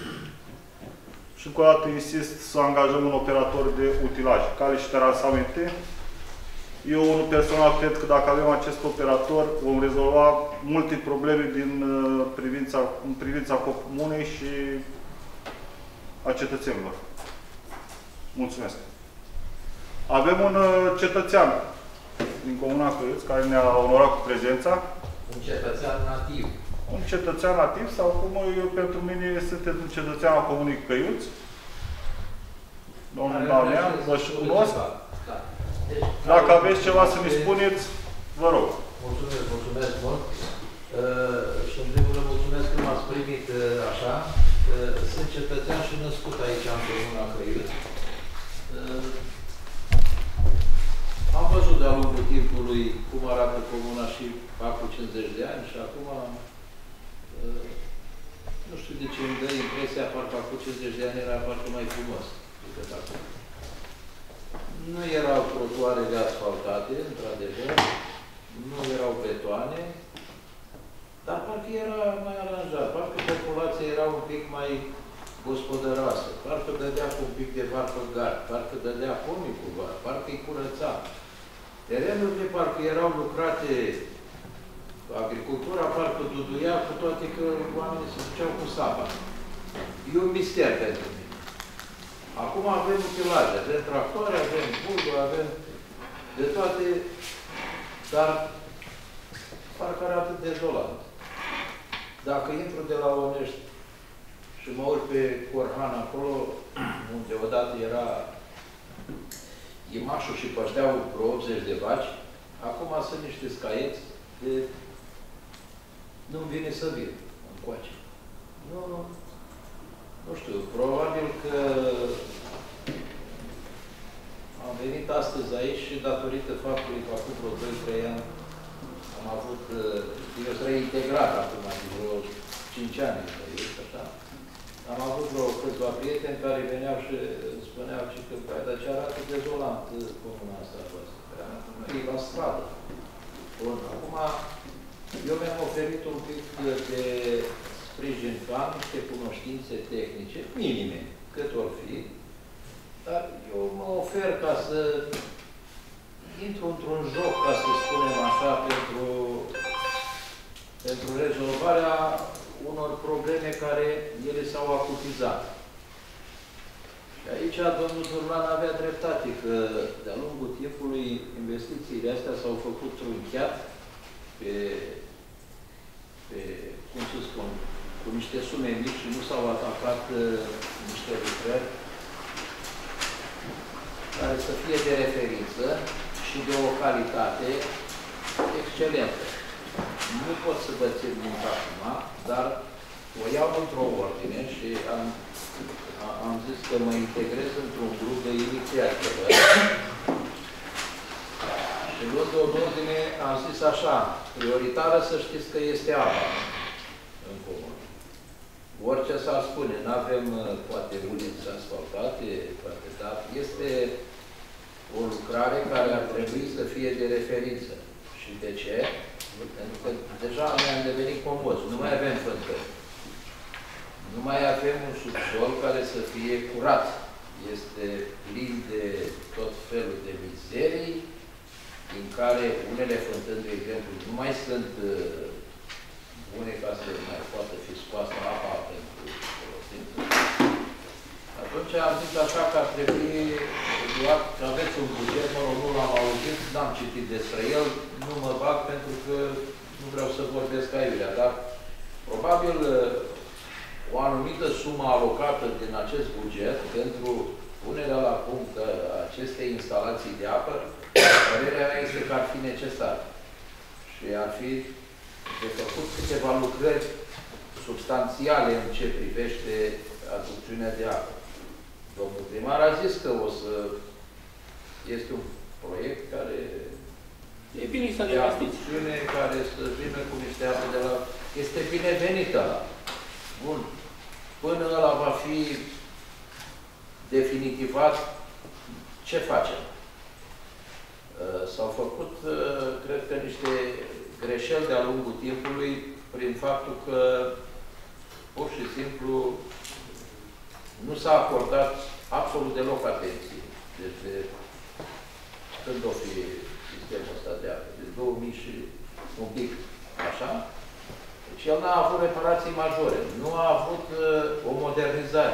Și încă o dată insist să angajăm un operator de utilaj, cale și terasamente. Eu, unul personal, cred că dacă avem acest operator, vom rezolva multe probleme din uh, privința, în privința comunei și a cetățenilor. Mulțumesc. Avem un cetățean din Comuna Căiuți, care ne-a onorat cu prezența. Un cetățean nativ. Un cetățean nativ, sau cum eu, pentru mine sunteți un cetățean al Comunei Căiuți. Domnul Damian, vă și cunosc. Da. Deci, dacă aveți ceva să ne spuneți, vă rog. Mulțumesc, mulțumesc mult. Uh, și în primul rând mulțumesc că m-ați primit uh, așa. Uh, sunt cetățean și născut aici în Comuna Căiuți. Uh, am văzut de-a lungul timpului cum arată comuna și acum cincizeci de ani și acum uh, nu știu de ce îmi dă impresia parcă acum cincizeci de ani era parcă mai frumos decât acum. Nu erau trotuarele asfaltate, într-adevăr, nu erau betoane, dar parcă era mai aranjat, parcă populația era un pic mai gospodăroasă, parcă dădea cu un pic de var pe gard, parcă dădea pomii cu var, parcă îi curăța. Terenurile parcă erau lucrate, agricultura parcă duduia, cu toate că oamenii se duceau cu sapa. E un mister pentru mine. Acum avem utilaje, avem tractoare, avem bulguri, avem de toate, dar parcă arată dezolant. Dacă intru de la Onești și mă urc pe Corhan acolo, unde odată era imașul și pășteau vreo optzeci de vaci, acum sunt niște scaieți de... nu-mi vine să vin încoace. Nu, nu. Nu știu, probabil că am venit astăzi aici și datorită faptului că acum vreo doi trei ani am avut, eu sunt reintegrat acum, de vreo cinci ani, așa. Am avut vreo câțiva prieteni care veneau și spuneau și că, băi, dar ce arată dezolant comuna asta voastră. E la stradă. Bun, acum, eu mi-am oferit un pic de sprijin, că am niște cunoștințe tehnice, minime, cât or fi, dar eu mă ofer ca să intru într-un joc, ca să spunem așa, pentru, pentru rezolvarea unor probleme care ele s-au acutizat. Și aici domnul Zurlan avea dreptate, că de-a lungul timpului investițiile astea s-au făcut trunchiat pe, pe, cum să spun, cu niște sume mici și nu s-au atacat uh, niște lucrări care să fie de referință și de o calitate excelentă. Nu pot să vă țin mult acum, dar o iau într-o ordine și am, am zis că mă integrez într-un grup de inițiativă. Și luând o ordine, am zis așa, prioritară să știți că este apa în comun. Orice s-ar spune, nu avem poate ulițe asfaltate, poate, dar este o lucrare care ar trebui să fie de referință. Și de ce? Pentru că deja ne-am devenit comozi. Nu mai avem fântâni. Nu mai avem un subsol care să fie curat. Este plin de tot felul de mizerii, din care unele fântâni, de exemplu, nu mai sunt bune ca să mai poată fi scoasă apa pentru folosință. Atunci am zis așa că ar trebui luat, că aveți un buget, mă rog, nu l-am auzit, n-am citit despre el, nu mă bag pentru că nu vreau să vorbesc aiurea, dar probabil o anumită sumă alocată din acest buget pentru punerea la punct a acestei instalații de apă, părerea mea este că ar fi necesar. Și ar fi de făcut câteva lucrări substanțiale în ce privește aducțiunea de apă. Domnul primar a zis că o să... este un proiect care... E bine să de aducțiune care să vină cu niște apă de la... Este binevenită ăla. Bun. Până ăla va fi definitivat, ce facem? S-au făcut, cred că, niște greșeli de-a lungul timpului prin faptul că, pur și simplu, nu s-a acordat absolut deloc atenție. Deci, de când o fi sistemul ăsta de apă? De două mii și un pic, așa? Deci el n-a avut reparații majore, nu a avut uh, o modernizare.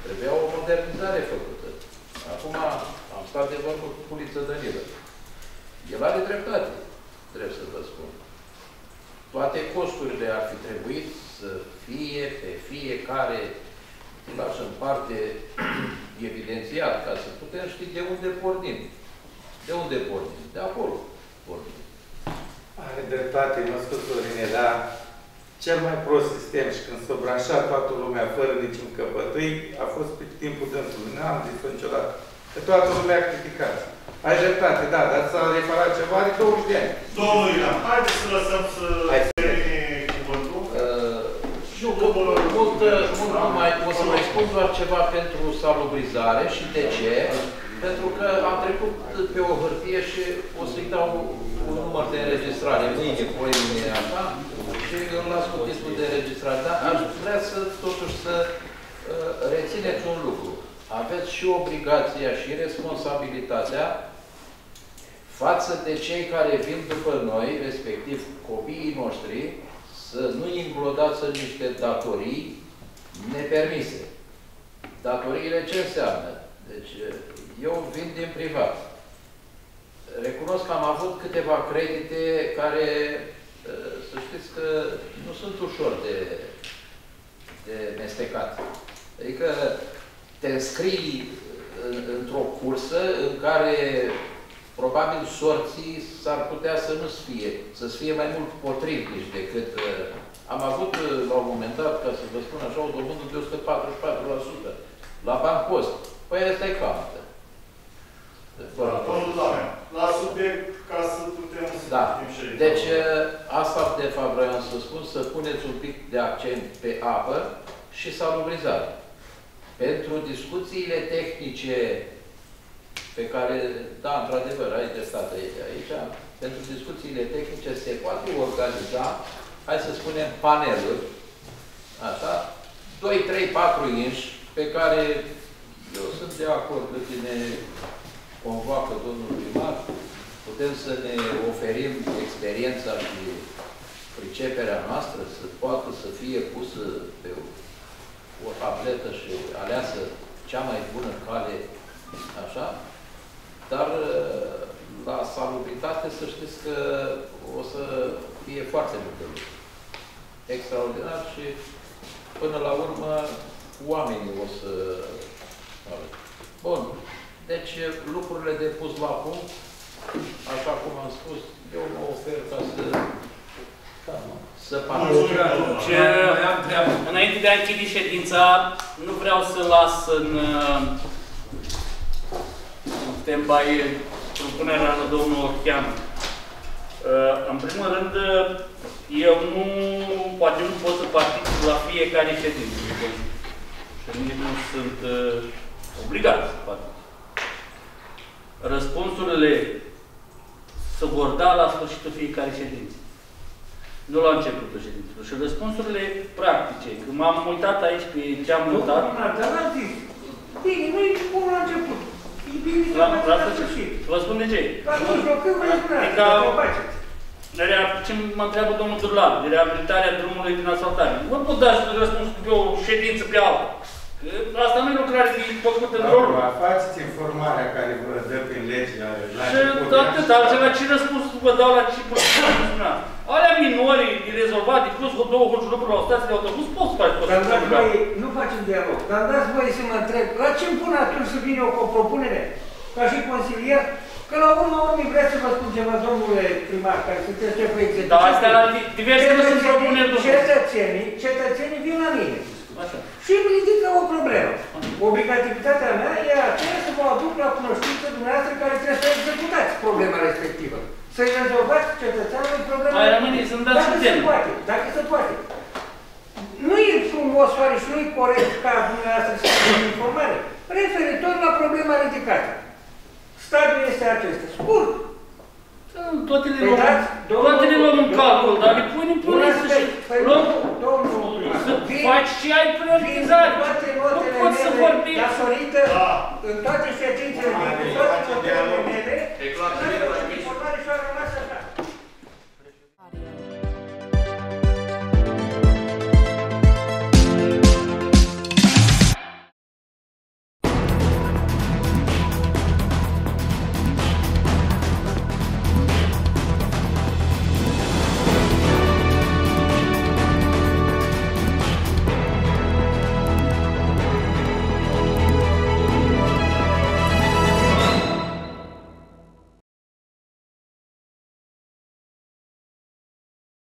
Trebuia o modernizare făcută. Acum am stat de vorbă cu Puliță Danilă. El are dreptate, trebuie să vă spun. Toate costurile ar fi trebuit să fie pe fiecare laș în parte evidențiat, ca să putem ști de unde pornim. De unde pornim? De acolo pornim. Are dreptate, mă scuz, Dorine, dar cel mai prost sistem și când s-a branșat toată lumea fără niciun căpătâi, a fost pe timpul dânsului. Nu am zis niciodată. Că toată lumea a criticat. Ai dreptate, da, dar s-a reparat ceva de douăzeci de ani. Domnul Ilan, haideți să lăsăm să termine cuvântul. Nu, că mult, mult nu mai, o să mai spun doar ceva pentru salubrizare și de ce? Pentru că am trecut pe o hârtie și o să-i dau un număr de înregistrare, mâine, poimine, așa, și îl las cu titlul de înregistrare. Dar aș vrea să, totuși, să uh, rețineți un lucru. Aveți și obligația și responsabilitatea față de cei care vin după noi, respectiv copiii noștri, să nu înglodați în niște datorii nepermise. Datoriile ce înseamnă? Deci, eu vin din privat. Recunosc că am avut câteva credite care, să știți că nu sunt ușor de, de mestecat. Adică te înscrii într-o cursă în care probabil sorții s-ar putea să nu-ți fie, să-ți fie mai mult potrivnici decât... Am avut la un moment dat, ca să vă spun așa, o dobândă de o sută patruzeci și patru la sută la Bancost. Păi asta e cam. La subiect, ca să putem să da. și Deci, asta de fapt vreau să spun, să puneți un pic de accent pe apă și salubrizare. Pentru discuțiile tehnice pe care, da, într-adevăr, ai dreptate aici, pentru discuțiile tehnice se poate organiza, hai să spunem, paneluri, așa, doi, trei, patru inși, pe care eu sunt de acord că ne convoacă domnul primar, putem să ne oferim experiența și priceperea noastră, să poată să fie pusă pe o, o tabletă și aleasă cea mai bună cale, așa, dar la salubritate să știți că o să fie foarte multe lucruri. Extraordinar și până la urmă oamenii o să... Bun. Deci lucrurile de pus la punct, așa cum am spus, eu mă ofer ca să... să particip. Înainte de a închide ședința, nu vreau să las în stand-by propunerea lui domnul Orchean. În primul rând, eu nu, poate nu pot să particip la fiecare ședință. Și nici nu sunt obligat să particip. Răspunsurile se vor da la sfârșitul fiecare ședințe. Nu la începutul ședințelor. Și răspunsurile practice. Când m-am uitat aici pe ce am uitat... Nu, dar n-am zis. Bine, nu e cum la început. E bine să la sfârșit. Vă spun de ce. La mijlocul mai adică, ce mă întreabă domnul Durlan, de reabilitarea drumului din asfaltare. Nu pot da răspunsul pe o ședință pe alta. Asta nu e lucrare făcută în rol. Faceți informarea care vă dă prin lege la început. Și atât, altceva ce răspuns vă dau la ce spunea. Alea minorii de rezolvate, plus cu două hurciulupuri la o stație de autobuz, poți să faci tot. Dar dați voi, nu facem dialog, dar dați voi să mă întreb, la ce îmi pun atunci să vin eu cu o propunere, ca și consilier, că la urmă urmii vreți să vă spun ceva, domnule primar, care sunteți șeful executiv. Da, astea la diverse nu sunt propuneri, domnule. Cetățenii, cetățenii vin la mine. Așa. Și îmi ridică o problemă. Obligativitatea mea e aceea să vă aduc la cunoștință dumneavoastră care trebuie să executați problema respectivă. Să-i rezolvați cetățeanului problema respectivă. Mai rămâne, sunt dați dacă se poate, dacă se poate. Nu e frumos, oare, și nu e corect ca dumneavoastră să faceți informare. Referitor la problema ridicată. Stadiul este acesta. Scurt. Toate le luăm, toate le luăm în calcul, dar le punem pe listă și luăm, să faci și ai prioritizare. Nu poți să vorbești. Datorită, în toate ședințele, în toate problemele